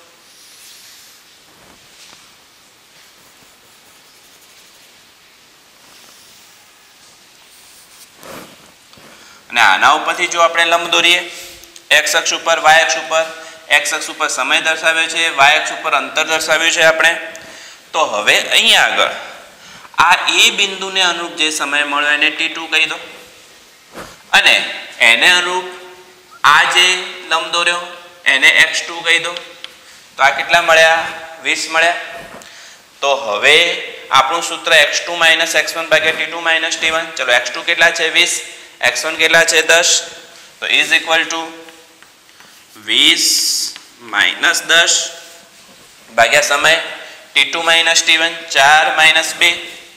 અને આના ઉપરથી જો આપણે લંબ દોરીએ એક્સ અક્ષ ઉપર, વાય અક્ષ ઉપર, એક્સ અક્ષ ઉપર સમય દર્શાવ્યો છે, વાય અક્ષ ઉપર અંતર દર્શાવ્યું છે આપણે. તો હવે અહીંયા આગળ આ એ બિંદુને અનુરૂપ જે સમય મળ્યો એને ટી ટુ કહી દો અને એને અનુરૂપ આ જે લંબ દોર્યો એને એક્સ ટુ કહી દો. તો આ કેટલા મળ્યા? વીસ મળ્યા. તો હવે આપણું સૂત્ર x two minus x one ભાગ્યા t two minus t one. ચલો એક્સ ટુ કેટલા છે? વીસ. એક્સ વન કેટલા છે? દસ. તો ઇઝ ઇક્વલ ટુ વીસ માઇનસ દસ ભાગ્યા સમય t two minus t one, ચાર માઇનસ બે.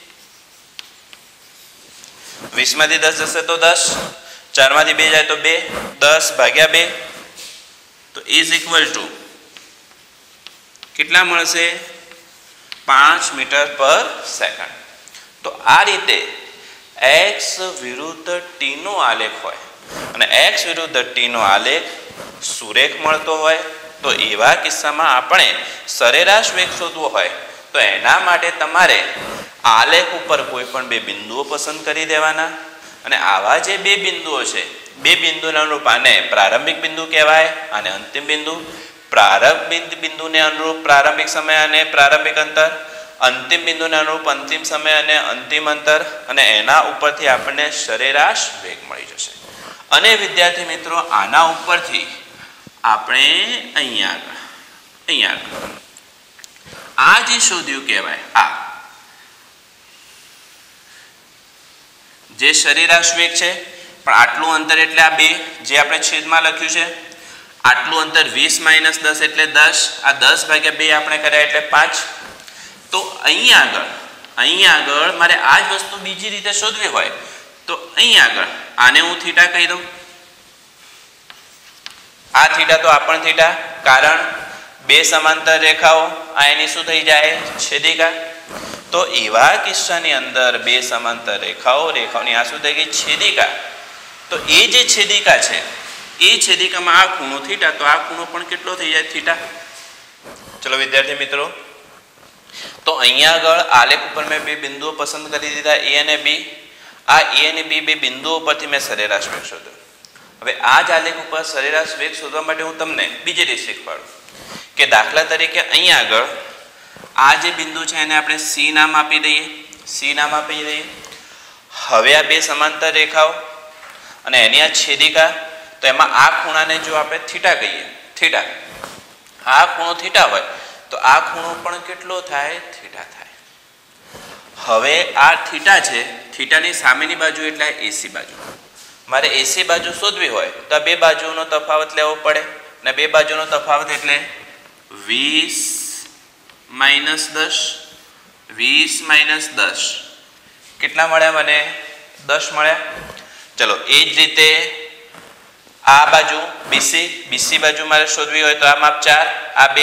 વીસ માંથી દસ જશે તો દસ, ચાર માંથી બે જાય તો બે, દસ ભાગ્યા બે. તો ઇઝ ઇક્વલ ટુ કેટલા મળશે? પાંચ મીટર પર સેકન્ડ. તો આ રીતે એક્સ વિરુદ્ધ ટી નો આલેખ હોય અને એક્સ વિરુદ્ધ ટી નો આલેખ સુરેખ મળતો હોય તો એવા કિસ્સામાં આપણે સરેરાશ વેગ શોધવો હોય તો એના માટે તમારે આલેખ ઉપર કોઈ પણ બે બિંદુઓ પસંદ કરી દેવાના અને આવા જે બે બિંદુઓ છે બે બિંદુના અનુરૂપ આને પ્રારંભિક બિંદુ કહેવાય અને અંતિમ બિંદુ. પ્રારંભિક બિંદુને અનુરૂપ પ્રારંભિક સમય અને પ્રારંભિક અંતર, અંતિમ બિંદુને અનુરૂપ અંતિમ સમય અને અંતિમ અંતર અને એના ઉપરથી આપણને સરેરાશ વેગ મળી જશે. અને વિદ્યાર્થી મિત્રો આના ઉપરથી આપણે અહીંયા આગળ અહીંયા આગળ આ જે શોધ્યું કહેવાય આ જે સરેરાશ વેગ છે પણ આટલું અંતર એટલે આ બે જે આપણે છેદમાં લખ્યું છે આટલું અંતર વીસ માઇનસ દસ એટલે દસ, આ દસ ભાગ્યા બે આપણે કર્યા એટલે પાંચ. તો અહીંયા આગળ અહીંયા આગળ મારે આ જ વસ્તુ બીજી રીતે શોધવી હોય તો અહીંયા આગળ આને હું થીટા કહી દઉં. આ થીટા તો આ પણ થીટા, કારણ બે સમાંતર રેખાઓ આ એની શું થઈ જાય? છેદિકા. તો એવા કિસ્સાની અંદર બે સમાંતર રેખાઓ રેખાઓની આ શું થઈ ગઈ? છેદિકા. તો એ જે છેદિકા છે એ છેદિકામાં આ ખૂણો થીટા, તો આ ખૂણો પણ કેટલો થઈ જાય? થીટા. ચલો વિદ્યાર્થી મિત્રો, તો અહીંયા આગળ આલેખ ઉપર મેં બે બિંદુઓ પસંદ કરી દીધા એ અને બી. આ એ અને બી બે બિંદુઓ પરથી મેં સરેરાશ વેગ શોધ્યો. હવે આ જ આલેખ ઉપર સરેરાશ વેગ શોધવા માટે હું તમને બીજી રીત શીખવાડું કે દાખલા તરીકે અહીંયા આગળ આ જે બિંદુ છે એને આપણે સી નામ આપી દઈએ. સી નામ આપી દઈએ. હવે આ બે સમાંતર રેખાઓ અને એની આ છેદિકા, તો એમાં આ ખૂણાને જો આપણે થીટા કહીએ, થીટા, આ ખૂણો થીટા હોય તો આ ખૂણો પણ કેટલો થાય? થીટા થાય. હવે આ થીટા છે, થીટાની સામેની બાજુ એટલે એસી બાજુ. મારે એસી બાજુ શોધવી હોય તો આ બે બાજુનો તફાવત લેવો પડે અને બે બાજુનો તફાવત એટલે વીસ માઇનસ દસ. વીસ માઇનસ દસ કેટલા મળ્યા મને? દસ મળ્યા. ચલો એ જ રીતે આ બાજુ બીસી, બીસી બાજુ મારે શોધવી હોય તો આ માપ ચાર, આ બે,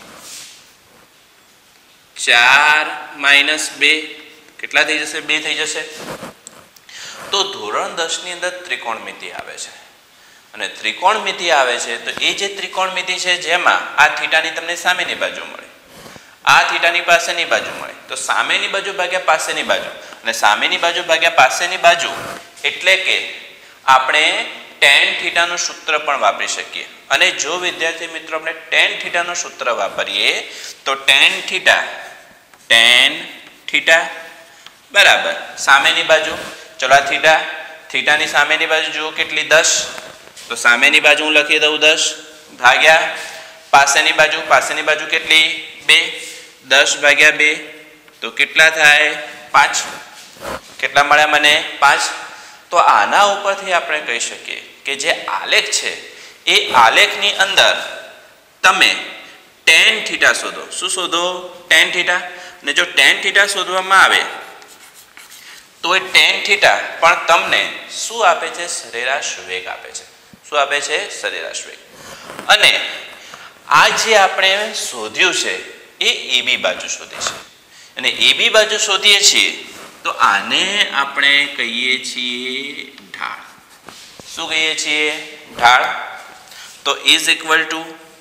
ચાર માઇનસ બે કેટલા થઈ જશે? બે થઈ જશે. તો ધોરણ દસ ની અંદર ત્રિકોણમિતિ આવે છે અને ત્રિકોણમિતિ આવે છે તો એ જે ત્રિકોણમિતિ છે જેમાં આ થીટાની તમને સામેની બાજુ મળે, આ થીટાની પાસેની બાજુ મળે, તો સામેની બાજુ ભાગ્યા પાસેની બાજુ અને સામેની બાજુ ભાગ્યા પાસેની બાજુ એટલે કે આપણે ટેન થીટાનું સૂત્ર પણ વાપરી શકીએ. અને જો વિદ્યાર્થી મિત્રો આપણે ટેન થીટાનું સૂત્ર વાપરીએ તો ટેન થીટા ટેન થીટા બરાબર સામેની બાજુ, ચલો આ થીટા, થીટાની સામેની બાજુ જુઓ કેટલી? દસ. તો સામેની બાજુ હું લખી દઉં દસ ભાગ્યા પાસેની બાજુ, પાસેની બાજુ કેટલી? બે. દસ ભાગ્યા બે તો કેટલા થાય? પાંચ. કેટલા મળ્યા મને? પાંચ. તો આના ઉપરથી આપણે કહી શકીએ કે જે આલેખ છે એ આલેખની અંદર તમે ટેન થીટા શોધો. શું શોધો? Tan theta. અને જો ટેન થીટા શોધવામાં આવે તો એ ટેન થીટા પણ તમને શું આપે છે? સરેરાશ વેગ આપે છે. શું આપે છે? સરેરાશ વેગ. અને આ જે આપણે શોધ્યું છે એ એબી બાજુ શોધી છે અને એબી બાજુ શોધીએ છીએ તો આને આપણે કહીએ છીએ ઢાળ. શું કહીએ છીએ? ઢાળ. તો ઇઝ ઇક્વલ ટુ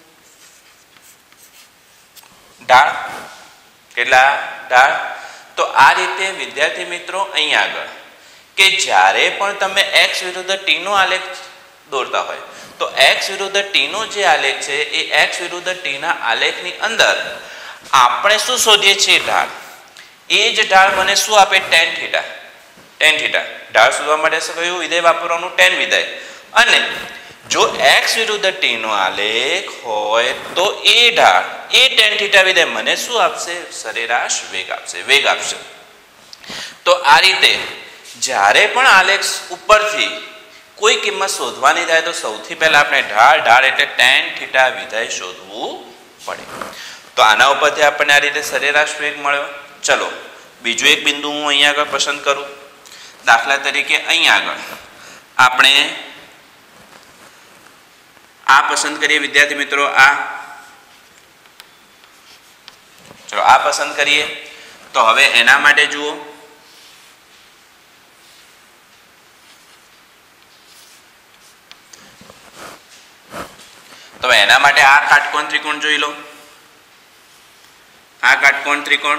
ઢાળ. કેટલા? ઢાળ. તો આ રીતે વિદ્યાર્થી મિત્રો અહીં આગળ કે જ્યારે પણ તમે x વિરુદ્ધ t નો આલેખ દોરતા હોય તો x વિરુદ્ધ t નો જે આલેખ છે એ x વિરુદ્ધ t ના આલેખની અંદર આપણે શું શોધીએ છીએ? ઢાળ. એ જ ઢાળ મને શું આપે? Tan theta. Tan theta. ઢાળ શોધવા માટે કયું વિધેય વાપરવાનું? ટેન વિધેય. અને જો x વિરુદ્ધ t નો આલેખ હોય તો એ ઢાળ એ ટેન થીટા વિધેય મને શું આપશે? સરેરાશ વેગ આપશે. વેગ આપશે. તો આ રીતે જ્યારે પણ આલેખ ઉપરથી કોઈ કિંમત શોધવાની થાય તો સૌથી પહેલા આપણે ઢાળ ઢાળ એટલે ટેન થીટા વિધેય શોધવું પડે. તો આના ઉપરથી આપણને આ રીતે સરેરાશ વેગ મળ્યો. ચલો બીજું એક બિંદુ હું અહીંયા આગળ પસંદ કરું. દાખલા તરીકે અહીંયા આગળ આપણે આ પસંદ કરીએ વિદ્યાર્થી મિત્રો. આ ચલો આ પસંદ કરીએ. તો હવે એના માટે જુઓ તો એના માટે આ કાટકોણ ત્રિકોણ જોઈ લો. આ કાટકોણ ત્રિકોણ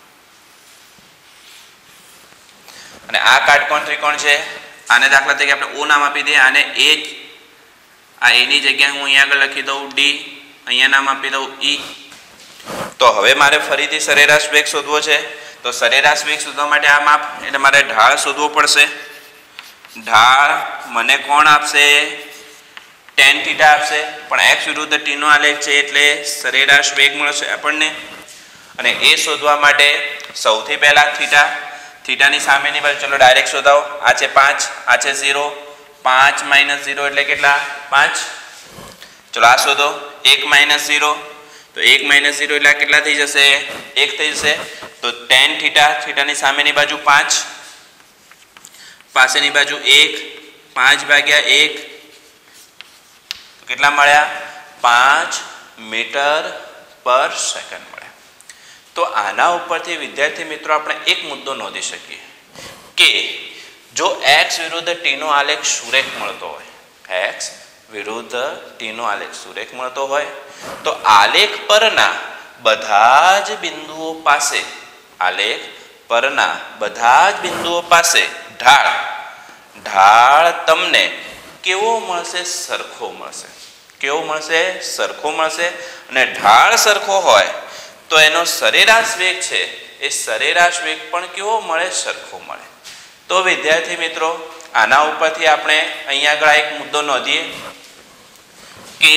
અને આ કાટકોણ ત્રિકોણ છે. આને દાખલા તરીકે આપણે ઓ નામ આપી દઈએ. આને એ આ એ ની જગ્યાએ હું અહીંયા આગળ લખી દઉં ડી. અહીંયા નામ આપી દઉં ઈ. તો હવે મારે ફરીથી સરેરાશ વેગ શોધવો છે. તો સરેરાશ વેગ શોધવા માટે આ માપ એટલે મારે ઢાળ શોધવો પડશે. ઢાળ મને કોણ આપશે? ટેન થીટા આપશે. પણ x વિરુદ્ધ t નો આલેખ છે એટલે સરેરાશ વેગ મળશે આપણને. અને એ શોધવા માટે સૌથી પહેલા થીટા થીટાની સામેની બાજુ ચલો ડાયરેક્ટ શોધાવો. આ છે પાંચ, આ છે ઝીરો. પાંચ માઇનસ ઝીરો એટલે કેટલા? પાંચ. ચલો આ શોધો. એક માઇનસ ઝીરો તો એક માઇનસ ઝીરો એટલે કેટલા થઈ જશે? એક થઈ જશે. તો ટેન થીટા થીટાની સામેની બાજુ પાંચ, પાસેની બાજુ એક. પાંચ ભાગ્યા એક કેટલા મળ્યા? પાંચ મીટર પર સેકન્ડ મળ્યા. તો આના ઉપરથી વિદ્યાર્થી મિત્રો આપણે એક મુદ્દો નોંધી શકીએ કે જો x વિરુદ્ધ t નો આલેખ સુરેખ મળતો હોય, x વિરુદ્ધ t નો આલેખ સુરેખ મળતો હોય તો આલેખ પરના બધા જ બિંદુઓ પાસે આલેખ પરના બધા જ બિંદુઓ પાસે ઢાળ ઢાળ તમને કેવો મળશે? સરખો મળશે. કેવો મળશે? સરખો મળશે. અને ઢાળ સરખો હોય તો એનો સરેરાશ વેગ છે એ સરેરાશ વેગ પણ કેવો મળે? સરખો મળે. તો વિદ્યાર્થી મિત્રો આના ઉપરથી આપણે અહીંયા આગળ એક મુદ્દો નોંધીએ કે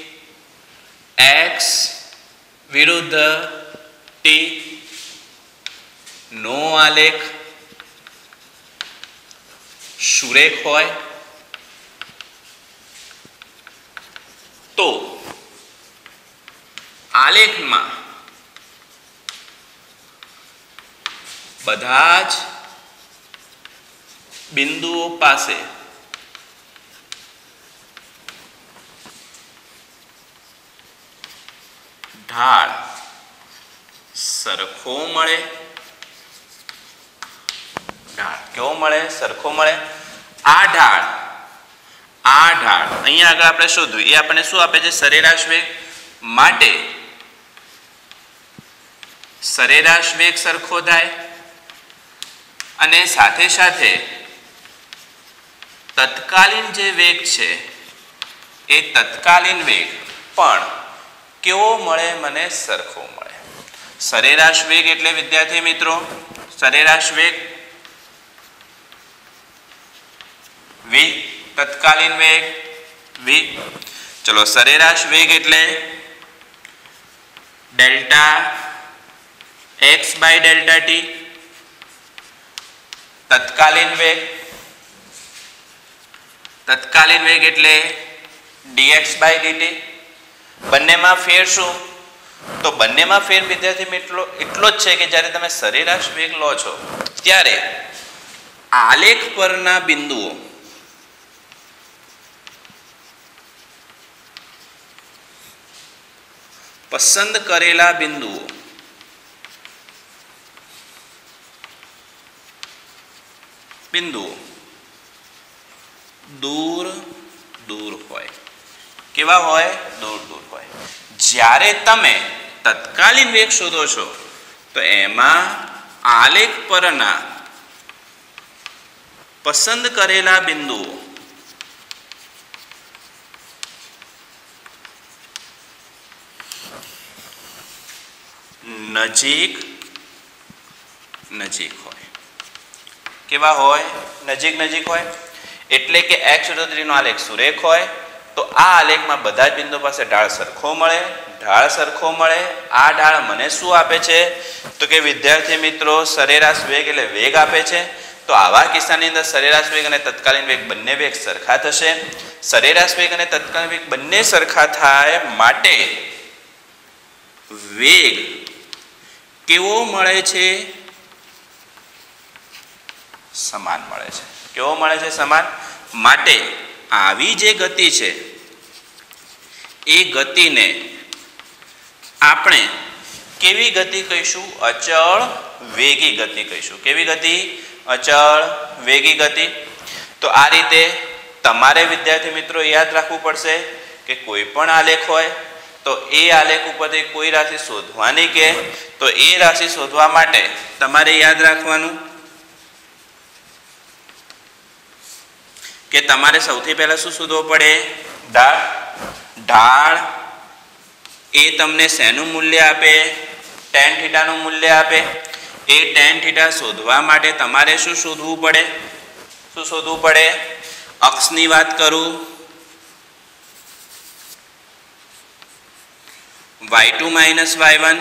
x વિરુદ્ધ t નો આલેખ સુરેખ હોય તો આલેખમાં બધા જ બિંદુઓ પાસે ઢાળ સરખો મળે. ઢાળ કેવો મળે? સરખો મળે. આ ઢાળ આ ઢાળ અહીંયા આગળ આપણે શોધ્યું એ આપણને શું આપે છે? સરેરાશ વેગ. માટે સરેરાશ વેગ સરખો થાય અને સાથે સાથે તત્કાલીન જે વેગ છે એ તત્કાલીન વેગ પણ કેવો મળે? મને સરખો મળે. સરેરાશ વેગ એટલે વિદ્યાર્થી મિત્રો સરેરાશ વેગ v તત્કાલીન વેગ v. ચલો સરેરાશ વેગ એટલે delta x by delta t. તત્કાલીન વેગ તત્કાલીન વેગ એટલે dx બાય dt. બંનેમાં ફેર શું? તો બંનેમાં ફેર વિદ્યાર્થી મિત્રો એટલો જ છે કે જ્યારે તમે સરેરાશ વેગ લો છો ત્યારે આલેખ પરના બિંદુઓ પસંદ કરેલા બિંદુઓ બિંદુઓ દૂર દૂર હોય. કેવા હોય? દૂર દૂર હોય. જ્યારે તમે તત્કાલીન વેગ શોધો છો તો એમાં આલેખ પરના પસંદ કરેલા બિંદુઓ નજીક નજીક હોય. કેવા હોય? નજીક નજીક હોય. એટલે કે એક્સ નો આલેખ સુરેખ હોય તો આ આલેખમાં બધા જ બિંદુઓ પાસે ઢાળ સરખો મળે. ઢાળ સરખો મળે. આ ઢાળ મને શું આપે છે? તો કે વિદ્યાર્થી મિત્રો સરેરાશ વેગ એટલે વેગ આપે છે. તો આવા કિસ્સાની અંદર સરેરાશ વેગ અને તત્કાલીન વેગ બંને વેગ સરખા થશે. સરેરાશ વેગ અને તત્કાલીન વેગ બંને સરખા થાય માટે વેગ કેવો મળે છે? સમાન મળે છે. કેવો મળે છે? સમાન. માટે આવી જે ગતિ છે એ ગતિને આપણે કેવી ગતિ કહીશું? અચળ વેગી ગતિ કહીશું. કેવી ગતિ? અચળ વેગી ગતિ. તો આ રીતે તમારે વિદ્યાર્થી મિત્રો યાદ રાખવું પડશે કે કોઈ પણ આલેખ હોય તો એ આલેખ ઉપરથી કોઈ રાશિ શોધવાની કે તો એ રાશિ શોધવા માટે તમારે યાદ રાખવાનું કે તમારે સૌથી પહેલા શું શોધવું પડે? ઢાળ. ઢાળ એ તમને શેનું મૂલ્ય આપે? ટેન થીટાનું મૂલ્ય આપે. એ ટેન થીટા શોધવા માટે તમારે શું શોધવું પડે? શું શોધવું પડે? અક્ષની વાત કરું y two minus y one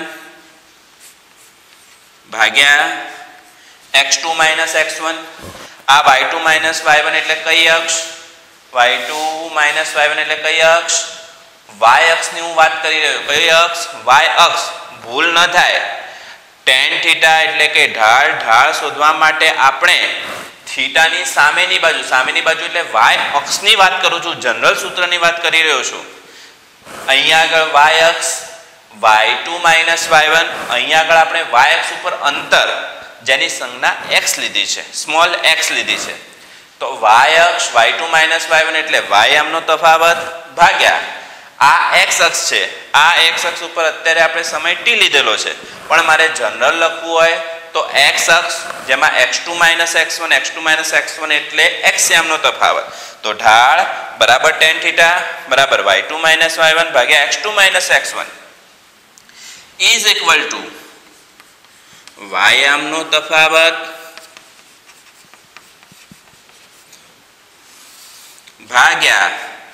ભાગ્યા x two minus x one. આ y two minus y one એટલે કઈ અક્ષ? Y two minus y one એટલે કઈ અક્ષ? વાય અક્ષની હું વાત કરી રહ્યો. કઈ અક્ષ? વાય અક્ષ. ભૂલ ન થાય. ટેન થીટા એટલે કે ઢાળ. ઢાળ શોધવા માટે આપણે થીટાની સામેની બાજુ સામેની બાજુ એટલે વાય અક્ષની વાત કરું છું. જનરલ સૂત્રની વાત કરી રહ્યો છું. અહીંયા આગળ વાય અક્ષ y two minus y one. અહીંયા આગળ આપણે વાય અક્ષ ઉપર અંતર જેની સંજ્ઞા એક્સ લીધી છે, સ્મોલ એક્સ લીધી છે. તો વાય અક્ષ y two minus y one એટલે વાય આમનો તફાવત ભાગ્યા આ એક્સ અક્ષ છે. આ એક્સ અક્ષ ઉપર અત્યારે આપણે સમય ટી લીધેલો છે પણ મારે જનરલ લખવું હોય તો એક્સ અક્ષ જેમાં x two minus x one x two minus x one એટલે એક્સ આમનો તફાવત. તો ઢાળ બરાબર ટેન થીટા બરાબર y two minus y one ભાગ્યા x two minus x one is equal to y આમનો તફાવત ભાગ્યા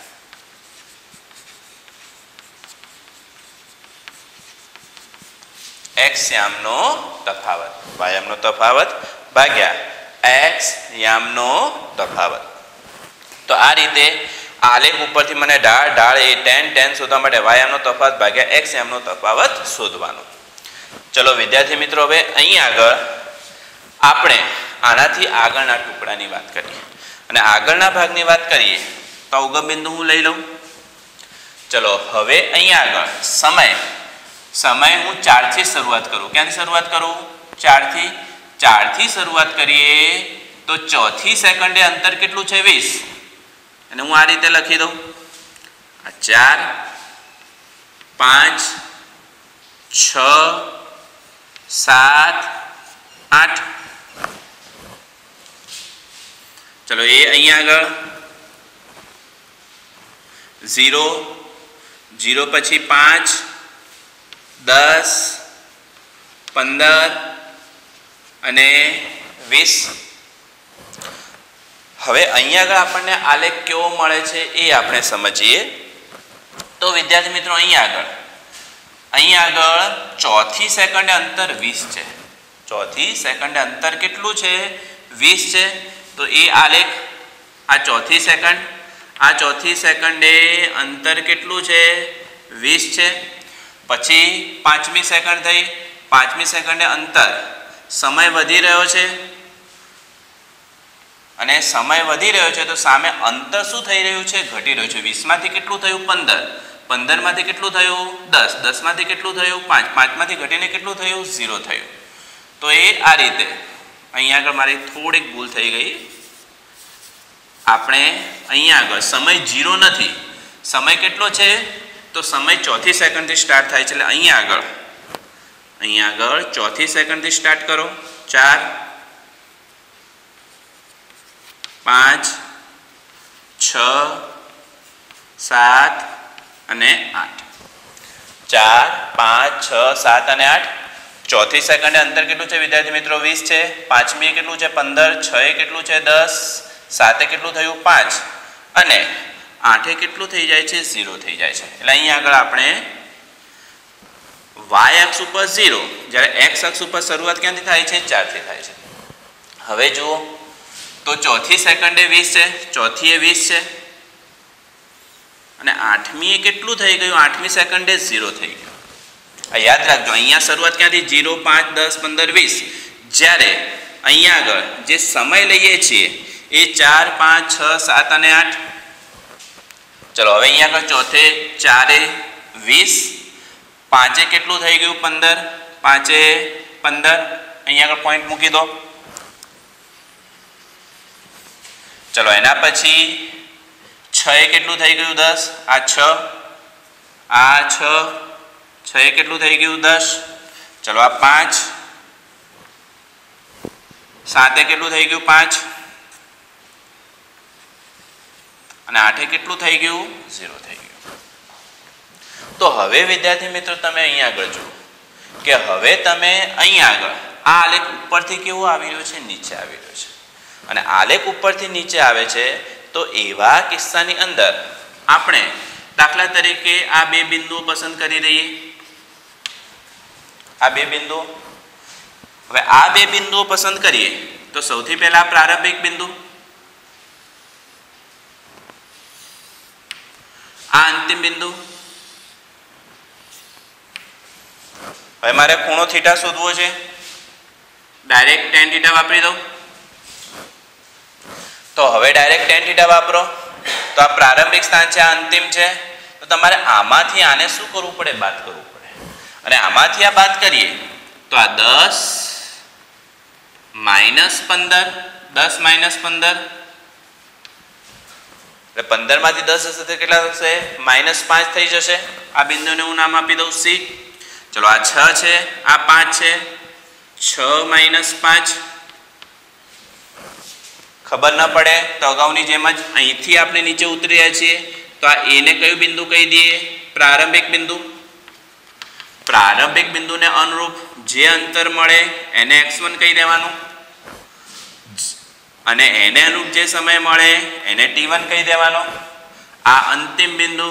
એક્સ યામનો તફાવત. વાય યામનો તફાવત ભાગ્યા એક્સ યામનો તફાવત. તો આ રીતે આલેખ ઉપરથી મને ઢાળ ઢાળ એ ટેન ટેન શોધવા માટે વાય યામનો તફાવત ભાગ્યા એક્સ યામનો તફાવત શોધવાનો. ચલો વિદ્યાર્થી મિત્રો હવે અહીં આગળ આપણે આનાથી આગળના ટુકડાની વાત કરીએ અને આગળના ભાગની વાત કરીએ તો ઉગમ બિંદુ હું લઈ લઉં. ચલો હવે અહીં આગળ સમય સમય હું ચાર થી શરૂઆત કરું. ક્યાંથી શરૂઆત કરું? ચાર થી. ચાર થી શરૂઆત કરીએ તો ચોથી સેકન્ડે અંતર કેટલું છે? વીસ. અને હું આ રીતે લખી દઉં આ ચાર પાંચ છ સાત આઠ. ચલો એ અહીંયા આગળ ઝીરો ઝીરો પછી પાંચ દસ પંદર અને વીસ. હવે અહીંયા આગળ આપણને આલેખ કેવો મળે છે એ આપણે સમજીએ. તો વિદ્યાર્થી મિત્રો અહીંયા આગળ અહીંયા આગળ ચોથી સેકન્ડે અંતર વીસ છે. ચોથી સેકન્ડે અંતર કેટલું છે? વીસ છે. તો એ આલેખ આ ચોથી સેકન્ડ આ ચોથી સેકન્ડે અંતર કેટલું છે? વીસ છે. પછી પાંચમી સેકન્ડ થઈ, પાંચમી સેકન્ડે અંતર સમય વધી રહ્યો છે અને સમય વધી રહ્યો છે તો સામે અંતર શું થઈ રહ્યું છે? ઘટી રહ્યું છે. વીસમાંથી કેટલું થયું? પંદર. પંદરમાંથી કેટલું થયું? દસ. દસમાંથી કેટલું થયું? પાંચ. પાંચમાંથી ઘટીને કેટલું થયું? ઝીરો થયું. તો એ આ રીતે અહીંયા આગળ મારી થોડીક ભૂલ થઈ ગઈ. આપણે અહીંયા આગળ સમય ઝીરો નથી, સમય કેટલો છે? તો સમય ચોથી સેકન્ડથી સ્ટાર્ટ થાય છે. એટલે અહીંયા આગળ અહીંયા આગળ ચોથી સેકન્ડથી સ્ટાર્ટ કરો. ચાર, પાંચ, છ, સાત અને આઠ. ચાર, પાંચ, છ, સાત અને આઠ. ચોથી સેકન્ડે અંતર કેટલું છે વિદ્યાર્થી મિત્રો? વીસ છે. પાંચમી કેટલું છે? પંદર. છ એ કેટલું છે? દસ. સાતે કેટલું થયું? પાંચ. અને આઠે કેટલું થઈ જાય છે? ઝીરો થઈ જાય છે. એટલે અહીંયા આગળ આપણે વાય અક્ષ ઉપર ઝીરો, જ્યારે એક્સ અક્ષ ઉપર શરૂઆત ક્યાંથી થાય છે? ચારથી થાય છે. હવે જુઓ તો ચોથી સેકન્ડે વીસ છે, ચોથી એ વીસ છે અને આઠમી એ કેટલું થઈ ગયું? આઠમી સેકન્ડે ઝીરો થઈ ગયું. આ યાદ રાખજો, અહીંયા શરૂઆત ક્યાંથી? ઝીરો, પાંચ, દસ, પંદર, વીસ. જ્યારે અહીંયા આગળ જે સમય લઈએ છીએ એ ચાર, પાંચ, છ, સાત અને આઠ. ચલો હવે અહીંયા આગળ ચોથે ચારે વીસ, પાંચે કેટલું થઈ ગયું? પંદર. પાંચે પંદર. અહીંયા આગળ પોઈન્ટ મૂકી દો. ચલો એના પછી છ એ કેટલું થઈ ગયું? દસ. આ છ, આ છ, છ એ કેટલું થઈ ગયું? દસ. ચલો આ પાંચ, સાતે કેટલું થઈ ગયું? પાંચ અને આઠે કેટલું થઈ ગયું? ઝીરો થઈ ગયું. તો હવે વિદ્યાર્થી મિત્રો તમે અહીંયા આગળ જુઓ કે હવે તમે અહીંયા આગળ આ આલેખ ઉપરથી કેવો આવી રહ્યો છે? નીચે આવી રહ્યો છે. અને આલેખ ઉપરથી નીચે આવે છે તો એવા કિસ્સાની અંદર આપણે દાખલા તરીકે આ બે બિંદુઓ પસંદ કરી દઈએ. આ બે બિંદુઓ. હવે આ બે બિંદુઓ પસંદ કરીએ તો સૌથી પહેલા પ્રારંભિક બિંદુ, આ અંતિમ બિંદુ. હવે મારે ખૂણો થીટા શોધવો છે. ડાયરેક્ટ ટેન થીટા વાપરી દઉં. તો હવે ડાયરેક્ટ ટેન થીટા વાપરો તો આ પ્રારંભિક સ્થાન છે, આ અંતિમ છે. તો તમારે આમાંથી આને શું કરવું પડે? બાદ કરવું પડે. અને આમાંથી આ બાદ કરીએ તો આ દસ માઇનસ પંદર, દસ માઇનસ પંદર એટલે પંદર માંથી દસ જશે તો કેટલા થશે? માઇનસ પાંચ થઈ જશે. આ બિંદુને હું નામ આપી દઉં સી. ચલો આ છ છે, આ પાંચ છે. છ માઇનસ પાંચ. ખબર ના પડે તો અગાઉની જેમ જ અહીંથી આપણે નીચે ઉતર્યા છીએ તો આ એ ને કયું બિંદુ કહી દઈએ? પ્રારંભિક બિંદુ. પ્રારંભિક બિંદુને અનુરૂપ જે અંતર મળે એને એક્સ વન કહી દેવાનું અને એને અનુરૂપ જે સમય મળે એને ટી વન કહી દેવાનો. આ અંતિમ બિંદુ,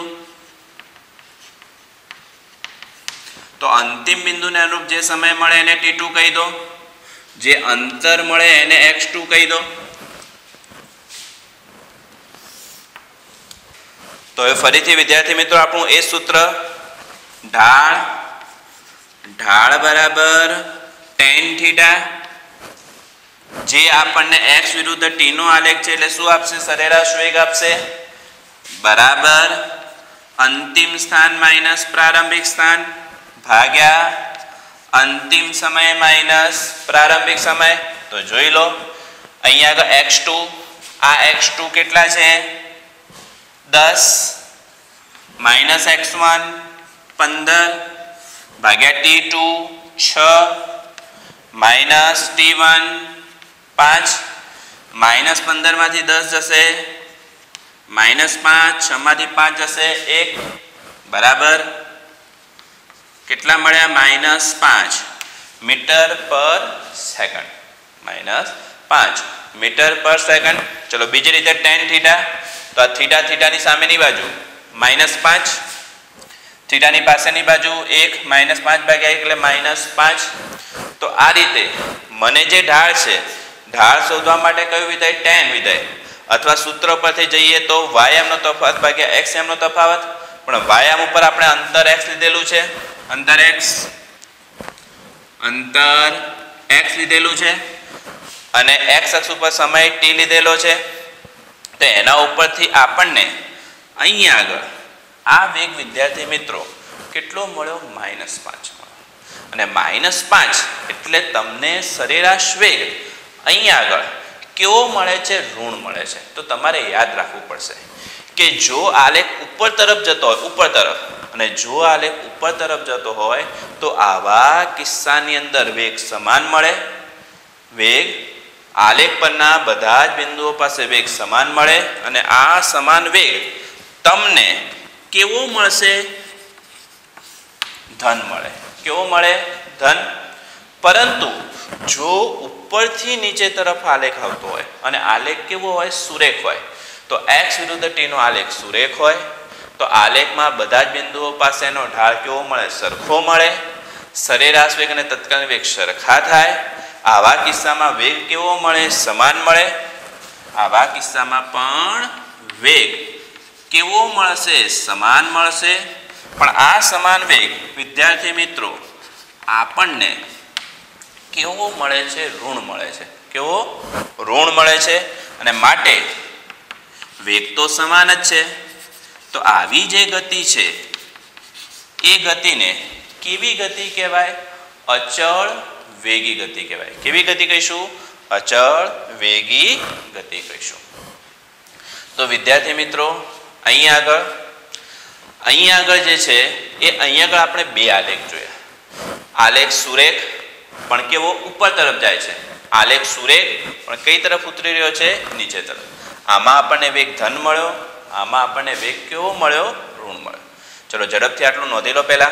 તો અંતિમ બિંદુને અનુરૂપ જે સમય મળે એને ટી ટુ કહી દો. જે અંતર મળે એને એક્સ ટુ કહી દો. તો હવે ફરીથી વિદ્યાર્થી મિત્રો આપણું એ સૂત્ર, ઢાળ ઢાળ બરાબર ટેન થીટા. જે આપણને એક્સ વિરુદ્ધ ટી નો આલેખ છે એટલે શું આપશે? સરેરાશ વેગ આપશે બરાબર અંતિમ સ્થાન માઇનસ પ્રારંભિક સ્થાન ભાગ્યા અંતિમ સમય માઇનસ પ્રારંભિક સમય. તો જોઈ લો અહીંયા આગળ એક્સ ટુ, આ એક્સ ટુ કેટલા છે? દસ માઇનસ એક્સ વન પંદર ભાગ્યા ટી ટુ છ માઇનસ ટી વન પાંચ. માઇનસ પંદર માંથી દસ જશે, માઇનસ પાંચ. છ માંથી પાંચ જશે એક બરાબર કેટલા મળ્યા? માઇનસ પાંચ મીટર પર સેકન્ડ. માઇનસ પાંચ મીટર પર સેકન્ડ. ચલો બીજી રીતે ટેન થીટા. તો આ થીટા થીટાની સામેની બાજુ માઇનસ પાંચ, થીટાની પાસેની બાજુ એક, માઇનસ પાંચ ભાગ્યા એક એટલે માઇનસ પાંચ. તો આ રીતે મને જે ઢાળ છે, ઢાળ શોધવા માટે કયું વિધેય? ટેન વિધેય. અથવા સૂત્ર પરથી જઈએ તો વાયામનો તફાવત ભાગ્યા એક્સ એમનો તફાવત. પણ વાયામ ઉપર આપણે અંતર એક્સ લીધેલું છે અંતર x અંતર x લીધેલું છે અને x અક્ષ ઉપર સમય t લીધેલો છે, તો એના ઉપરથી આપણને અહીંયા આગળ આ વેગ વિદ્યાર્થી મિત્રો કેટલો મળ્યો? માઇનસ પાંચ મળ્યો. અને માઇનસ પાંચ એટલે તમને સરેરાશ વેગ અહીંયા આગળ કેવો મળે છે? ઋણ મળે છે. તો તમારે યાદ રાખવું પડશે કે જો આલેખ ઉપર તરફ જતો હોય ઉપર તરફ અને જો આલેખ ઉપર તરફ જતો હોય તો આવા કિસ્સાની અંદર વેગ સમાન મળે. વેગ આલેખ પરના બધા જ બિંદુઓ પાસે વેગ સમાન મળે અને આ સમાન વેગ તમને કેવો મળશે? ધન મળે. કેવો મળે? ધન. પરંતુ જો ઉપરથી નીચે તરફ આલેખ આવતો હોય અને આલેખ કેવો હોય? સુરેખ હોય. તો x વિરુદ્ધ t નો આલેખ સુરેખ હોય તો આલેખમાં બધા જ બિંદુઓ પાસેનો ઢાળ કેવો મળે? સરખો મળે. સરેરાશ વેગ અને તત્કાલીન વેગ સરખા થાય. આવા કિસ્સામાં વેગ કેવો મળે? સમાન મળે. આવા કિસ્સામાં પણ વેગ કેવો મળશે? સમાન મળશે. પણ આ સમાન વેગ વિદ્યાર્થી મિત્રો આપણને કેવો મળે છે? ઋણ મળે છે. કેવો? ઋણ મળે છે. અને માટે વેગ તો સમાન જ છે. તો આવી જે ગતિ છે એ ગતિને કેવી ગતિ કહેવાય? અચળ વેગી ગતિ કહેવાય. કેવી ગતિ કહીશું? અચળ વેગી ગતિ કહીશું. તો વિદ્યાર્થી મિત્રો અહીંયા આગળ અહીંયા આગળ જે છે એ અહીંયા આગળ આપણે બે આલેખ જોયા. આલેખ સુરેખ પણ કેવો? ઉપર તરફ જાય છે. આલેખ સુરેખ પણ કઈ તરફ ઉતરી રહ્યો છે? નીચે તરફ. આમાં આપણને વેગ ધન મળ્યો, આમાં આપણને વેગ કેવો મળ્યો? ઋણ મળ્યો. ચલો ઝડપથી આટલું નોંધી લો પહેલા.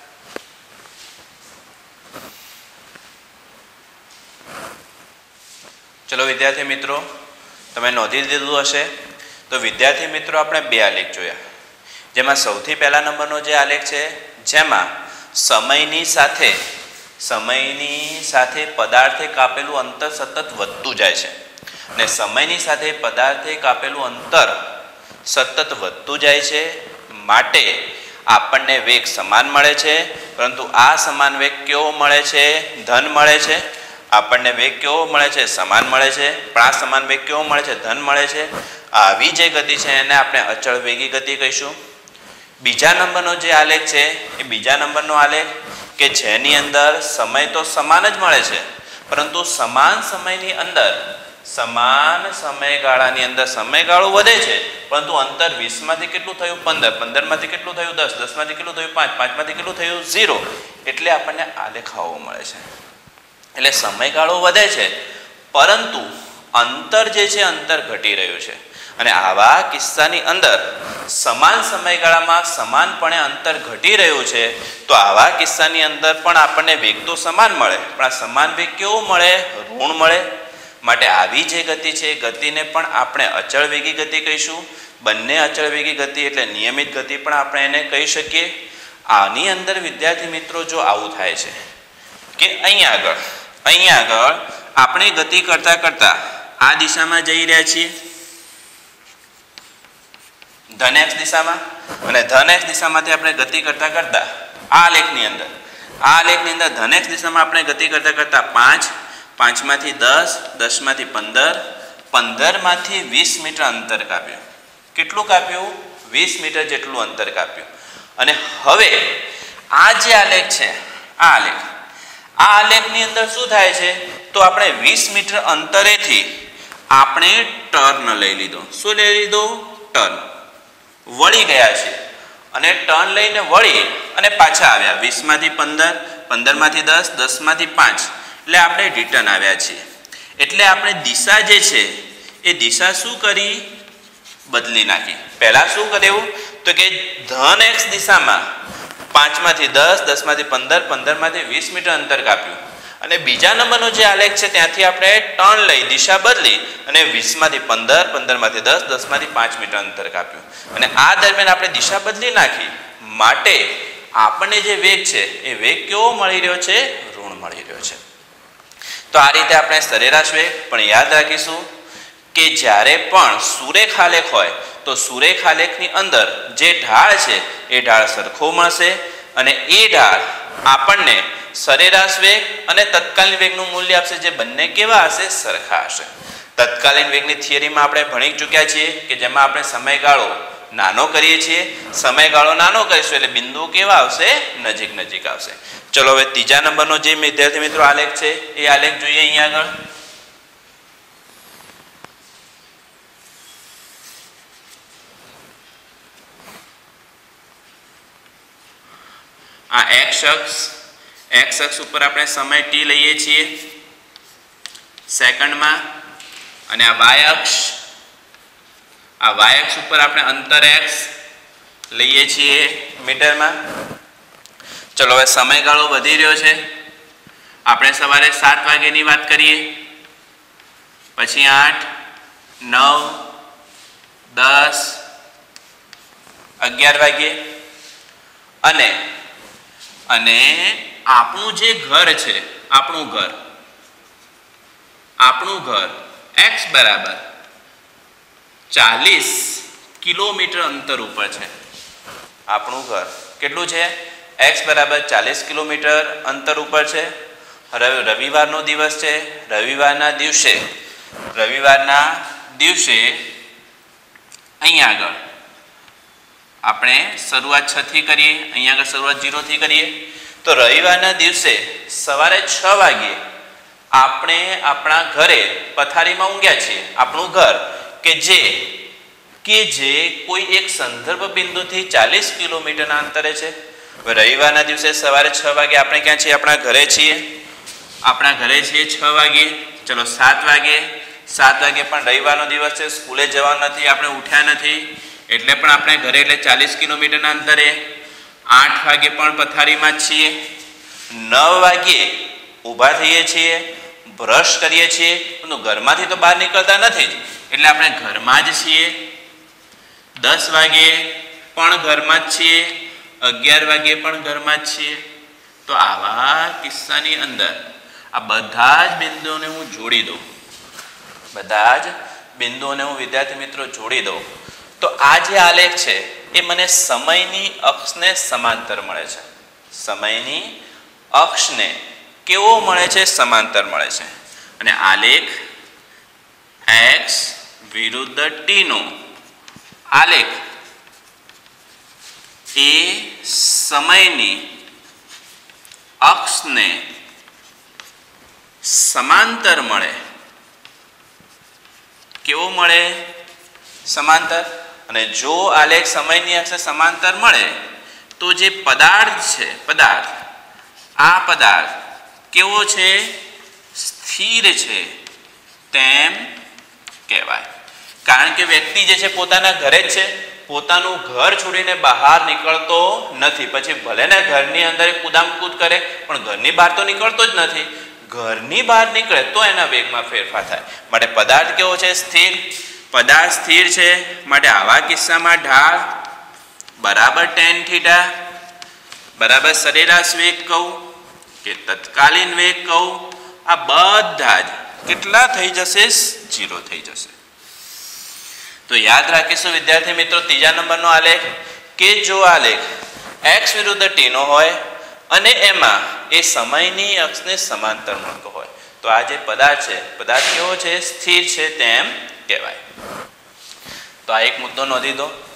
ચલો વિદ્યાર્થી મિત્રો તમે નોંધી લીધું હશે. તો વિદ્યાર્થી મિત્રો આપણે બે આલેખ જોયા, જેમાં સૌથી પહેલા નંબરનો જે આલેખ છે જેમાં સમયની સાથે સમયની સાથે પદાર્થે કાપેલું અંતર સતત વધતું જાય છે અને સમયની સાથે પદાર્થે કાપેલું અંતર સતત વધતું જાય છે. માટે આપણને વેગ સમાન મળે છે, પરંતુ આ સમાન વેગ કેવો મળે છે? ધન મળે છે. આપણને વેગ કેવો મળે છે? સમાન મળે છે. પણ આ સમાન વેગ કેવો મળે છે? ધન મળે છે. આવી જે ગતિ છે એને આપણે અચળ વેગી ગતિ કહીશું. બીજા નંબરનો જે આલેખ છે એ બીજા નંબરનો આલેખ કે જેની અંદર સમય તો સમાન જ મળે છે, પરંતુ સમાન સમયની અંદર સમાન સમયગાળાની અંદર સમયગાળો વધે છે, પરંતુ અંતર વીસ માંથી કેટલું થયું? પંદર. પંદર માંથી કેટલું થયું? દસ. દસ માંથી કેટલું થયું? પાંચ. પાંચ માંથી કેટલું થયું? ઝીરો. એટલે આપણને આલેખ આવો મળે છે. એટલે સમયગાળો વધે છે પરંતુ અંતર જે છે અંતર ઘટી રહ્યું છે. અને આવા કિસ્સાની અંદર સમાન સમયગાળામાં સમાનપણે અંતર ઘટી રહ્યું છે, તો આવા કિસ્સાની અંદર પણ આપણને વેગ તો સમાન મળે, પણ આ સમાન વેગ કેવો મળે? ઋણ મળે. માટે આવી જે ગતિ છે એ ગતિને પણ આપણે અચળ વેગી ગતિ કહીશું. બંને અચળ વેગી ગતિ એટલે નિયમિત ગતિ પણ આપણે એને કહી શકીએ. આની અંદર વિદ્યાર્થી મિત્રો જો આવું થાય છે કે અહીંયા આગળ અહીંયા આગળ આપણે ગતિ કરતા કરતા આ દિશામાં જઈ રહ્યા છીએ ધન એક્સ દિશામાં, અને ધન એક્સ દિશામાંથી આપણે ગતિ કરતા કરતા આ લેખની અંદર આ લેખની અંદર ધન એક્સ દિશામાં આપણે ગતિ કરતા કરતા પાંચ, પાંચમાંથી દસ, દસમાંથી પંદર, પંદરમાંથી વીસ મીટર અંતર કાપ્યું. કેટલું કાપ્યું? વીસ મીટર જેટલું અંતર કાપ્યું. અને હવે આ જે આલેખ છે આ આલેખ આ આલેખની અંદર શું થાય છે? તો આપણે વીસ મીટર અંતરેથી આપણે ટર્ન લઈ લીધો. શું લઈ લીધો? ટર્ન. વળી ગયા છે અને ટર્ન લઈને વળી અને પાછા આવ્યા. વીસ માંથી પંદર, પંદર માંથી દસ, દસ માંથી પાંચ, એટલે આપણે રિટર્ન આવ્યા છીએ. એટલે આપણે દિશા જે છે એ દિશા શું કરી? બદલી નાખી. પહેલા શું કર્યું? તો કે ધન એક્સ દિશામાં પાંચમાંથી દસ, દસમાંથી પંદર, પંદરમાંથી વીસ મીટર અંતર કાપ્યું. અને બીજા નંબરનો જે આલેખ છે ત્યાંથી આપણે ટર્ન લઈ દિશા બદલી અને વીસમાંથી પંદર, પંદરમાંથી દસ, દસમાંથી પાંચ મીટર અંતર કાપ્યું. અને આ દરમિયાન આપણે દિશા બદલી નાખી. માટે આપણને જે વેગ છે એ વેગ કેવો મળી રહ્યો છે? ઋણ મળી રહ્યો છે. તો આ રીતે આપણે સરેરાશ વેગ પણ યાદ રાખીશું કે જ્યારે પણ સુરેખ આલેખ હોય તો સુરેખ આલેખની અંદર જે ઢાળ છે એ ઢાળ સરખો મળશે. અને એ ઢાળ આપણને સરેરાશ વેગ અને તત્કાલીન વેગનું મૂલ્ય આપશે, જે બંને કેવા હશે? સરખા હશે. તત્કાલીન વેગની થિયરીમાં આપણે ભણી ચૂક્યા છીએ કે જેમાં આપણે સમયગાળો નાનો કરીએ છીએ. સમયગાળો નાનો કરીશું એટલે બિંદુ કેવા આવશે? નજીક નજીક આવશે. ચલો હવે ત્રીજા નંબરનો જે વિદ્યાર્થી મિત્રો આલેખ છે એ આલેખ જોઈએ અહીંયા આગળ. આ એક્સ અક્ષ એક્સ અક્ષ ઉપર આપણે સમય ટી લઈએ છીએ સેકન્ડમાં, અને આ વાય અક્ષ આ વાય અક્ષ ઉપર આપણે અંતર એક્સ લઈએ છીએ મીટરમાં. ચલો હવે સમયગાળો વધી રહ્યો છે. આપણે સવારે સાત વાગ્યાની વાત કરીએ, પછી આઠ, નવ, દસ, અગિયાર વાગ્યે, અને અને આપણું જે ઘર છે આપણું ઘર આપણું ઘર એક્સ બરાબર ચાલીસ કિલોમીટર અંતર ઉપર છે. આપણું ઘર કેટલું છે? એક્સ બરાબર ચાલીસ કિલોમીટર અંતર ઉપર છે. રવિવારનો દિવસ છે. રવિવારના દિવસે રવિવારના દિવસે અહીંયા આગળ આપણે શરૂઆત છ થી કરીએ, અહીંયા આગળ શરૂઆત જીરો થી કરીએ. તો રવિવારના દિવસે સવારે છ વાગ્યે આપણે આપણા ઘરે પથારીમાં ઊંઘ્યા છીએ. આપણું ઘર કે જે કે જે કોઈ એક સંદર્ભ બિંદુથી ચાલીસ કિલોમીટરના અંતરે છે. રવિવારના દિવસે સવારે છ વાગે આપણે ક્યાં છીએ? આપણા ઘરે છીએ. આપણા ઘરે છીએ છ વાગે. ચલો સાત વાગે સાત વાગે પણ રવિવારનો દિવસ છે, સ્કૂલે જવાનું નથી, આપણે ઉઠ્યા નથી, એટલે પણ આપણે ઘરે એટલે ચાલીસ કિલોમીટરના અંતરે. આઠ વાગે પણ પથારીમાં જ છીએ. નવ વાગે ઊભા થઈએ છીએ, બ્રશ કરીએ છીએ, પરંતુ ઘરમાંથી તો બહાર નીકળતા નથી જ, એટલે આપણે ઘરમાં જ છીએ. દસ વાગે પણ ઘરમાં જ છીએ. અગિયાર વાગે પણ ઘરમાં જ છીએ. તો આવા કિસ્સાની અંદર આ બધા જ બિંદુઓને હું જોડી દઉં બધા જ બિંદુઓને હું વિદ્યાર્થી મિત્રો જોડી દઉં તો આ જે આલેખ છે એ મને સમયની અક્ષને સમાંતર મળે છે. સમયની અક્ષને કેવો મળે છે? સમાંતર મળે છે. અને આલેખ એક્સ વિરુદ્ધ ટી નો આલેખ એ સમયની અક્ષને સમાંતર મળે. કેવો મળે? સમાંતર. અને જો આલેખ સમયની અક્ષને સમાંતર મળે તો જે પદાર્થ છે પદાર્થ આ પદાર્થ કેવો છે? સ્થિર છે તેમ કહેવાય. કારણ કે વ્યક્તિ જે છે પોતાના ઘરે જ છે, પોતાનું ઘર છોડીને બહાર નીકળતો નથી. પછી ભલે ને ઘરની અંદર કૂદામ કૂદ કરે પણ ઘરની બહાર તો નીકળતો જ નથી. ઘરની બહાર નીકળે તો એના વેગમાં ફેરફાર થાય. માટે પદાર્થ કેવો છે? સ્થિર. પદાર્થ સ્થિર છે માટે આવા કિસ્સામાં ઢાળ બરાબર ટેન થીટા બરાબર સરેરાશ વેગ કહું કે તત્કાલીન વેગ કહું, આ બધા જ કેટલા થઈ જશે? જીરો થઈ જશે. તો યાદ રાખીશું વિદ્યાર્થી મિત્રો ત્રીજા નંબરનો આલેખ કે જો આલેખ એક્સ વિરુદ્ધ ટી નો હોય અને એમાં એ સમયની અક્ષને સમાંતર મળતો હોય તો આ જે પદાર્થ છે પદાર્થ કેવો છે? સ્થિર છે તેમ કહેવાય. તો આ એક મુદ્દો નોંધી દો.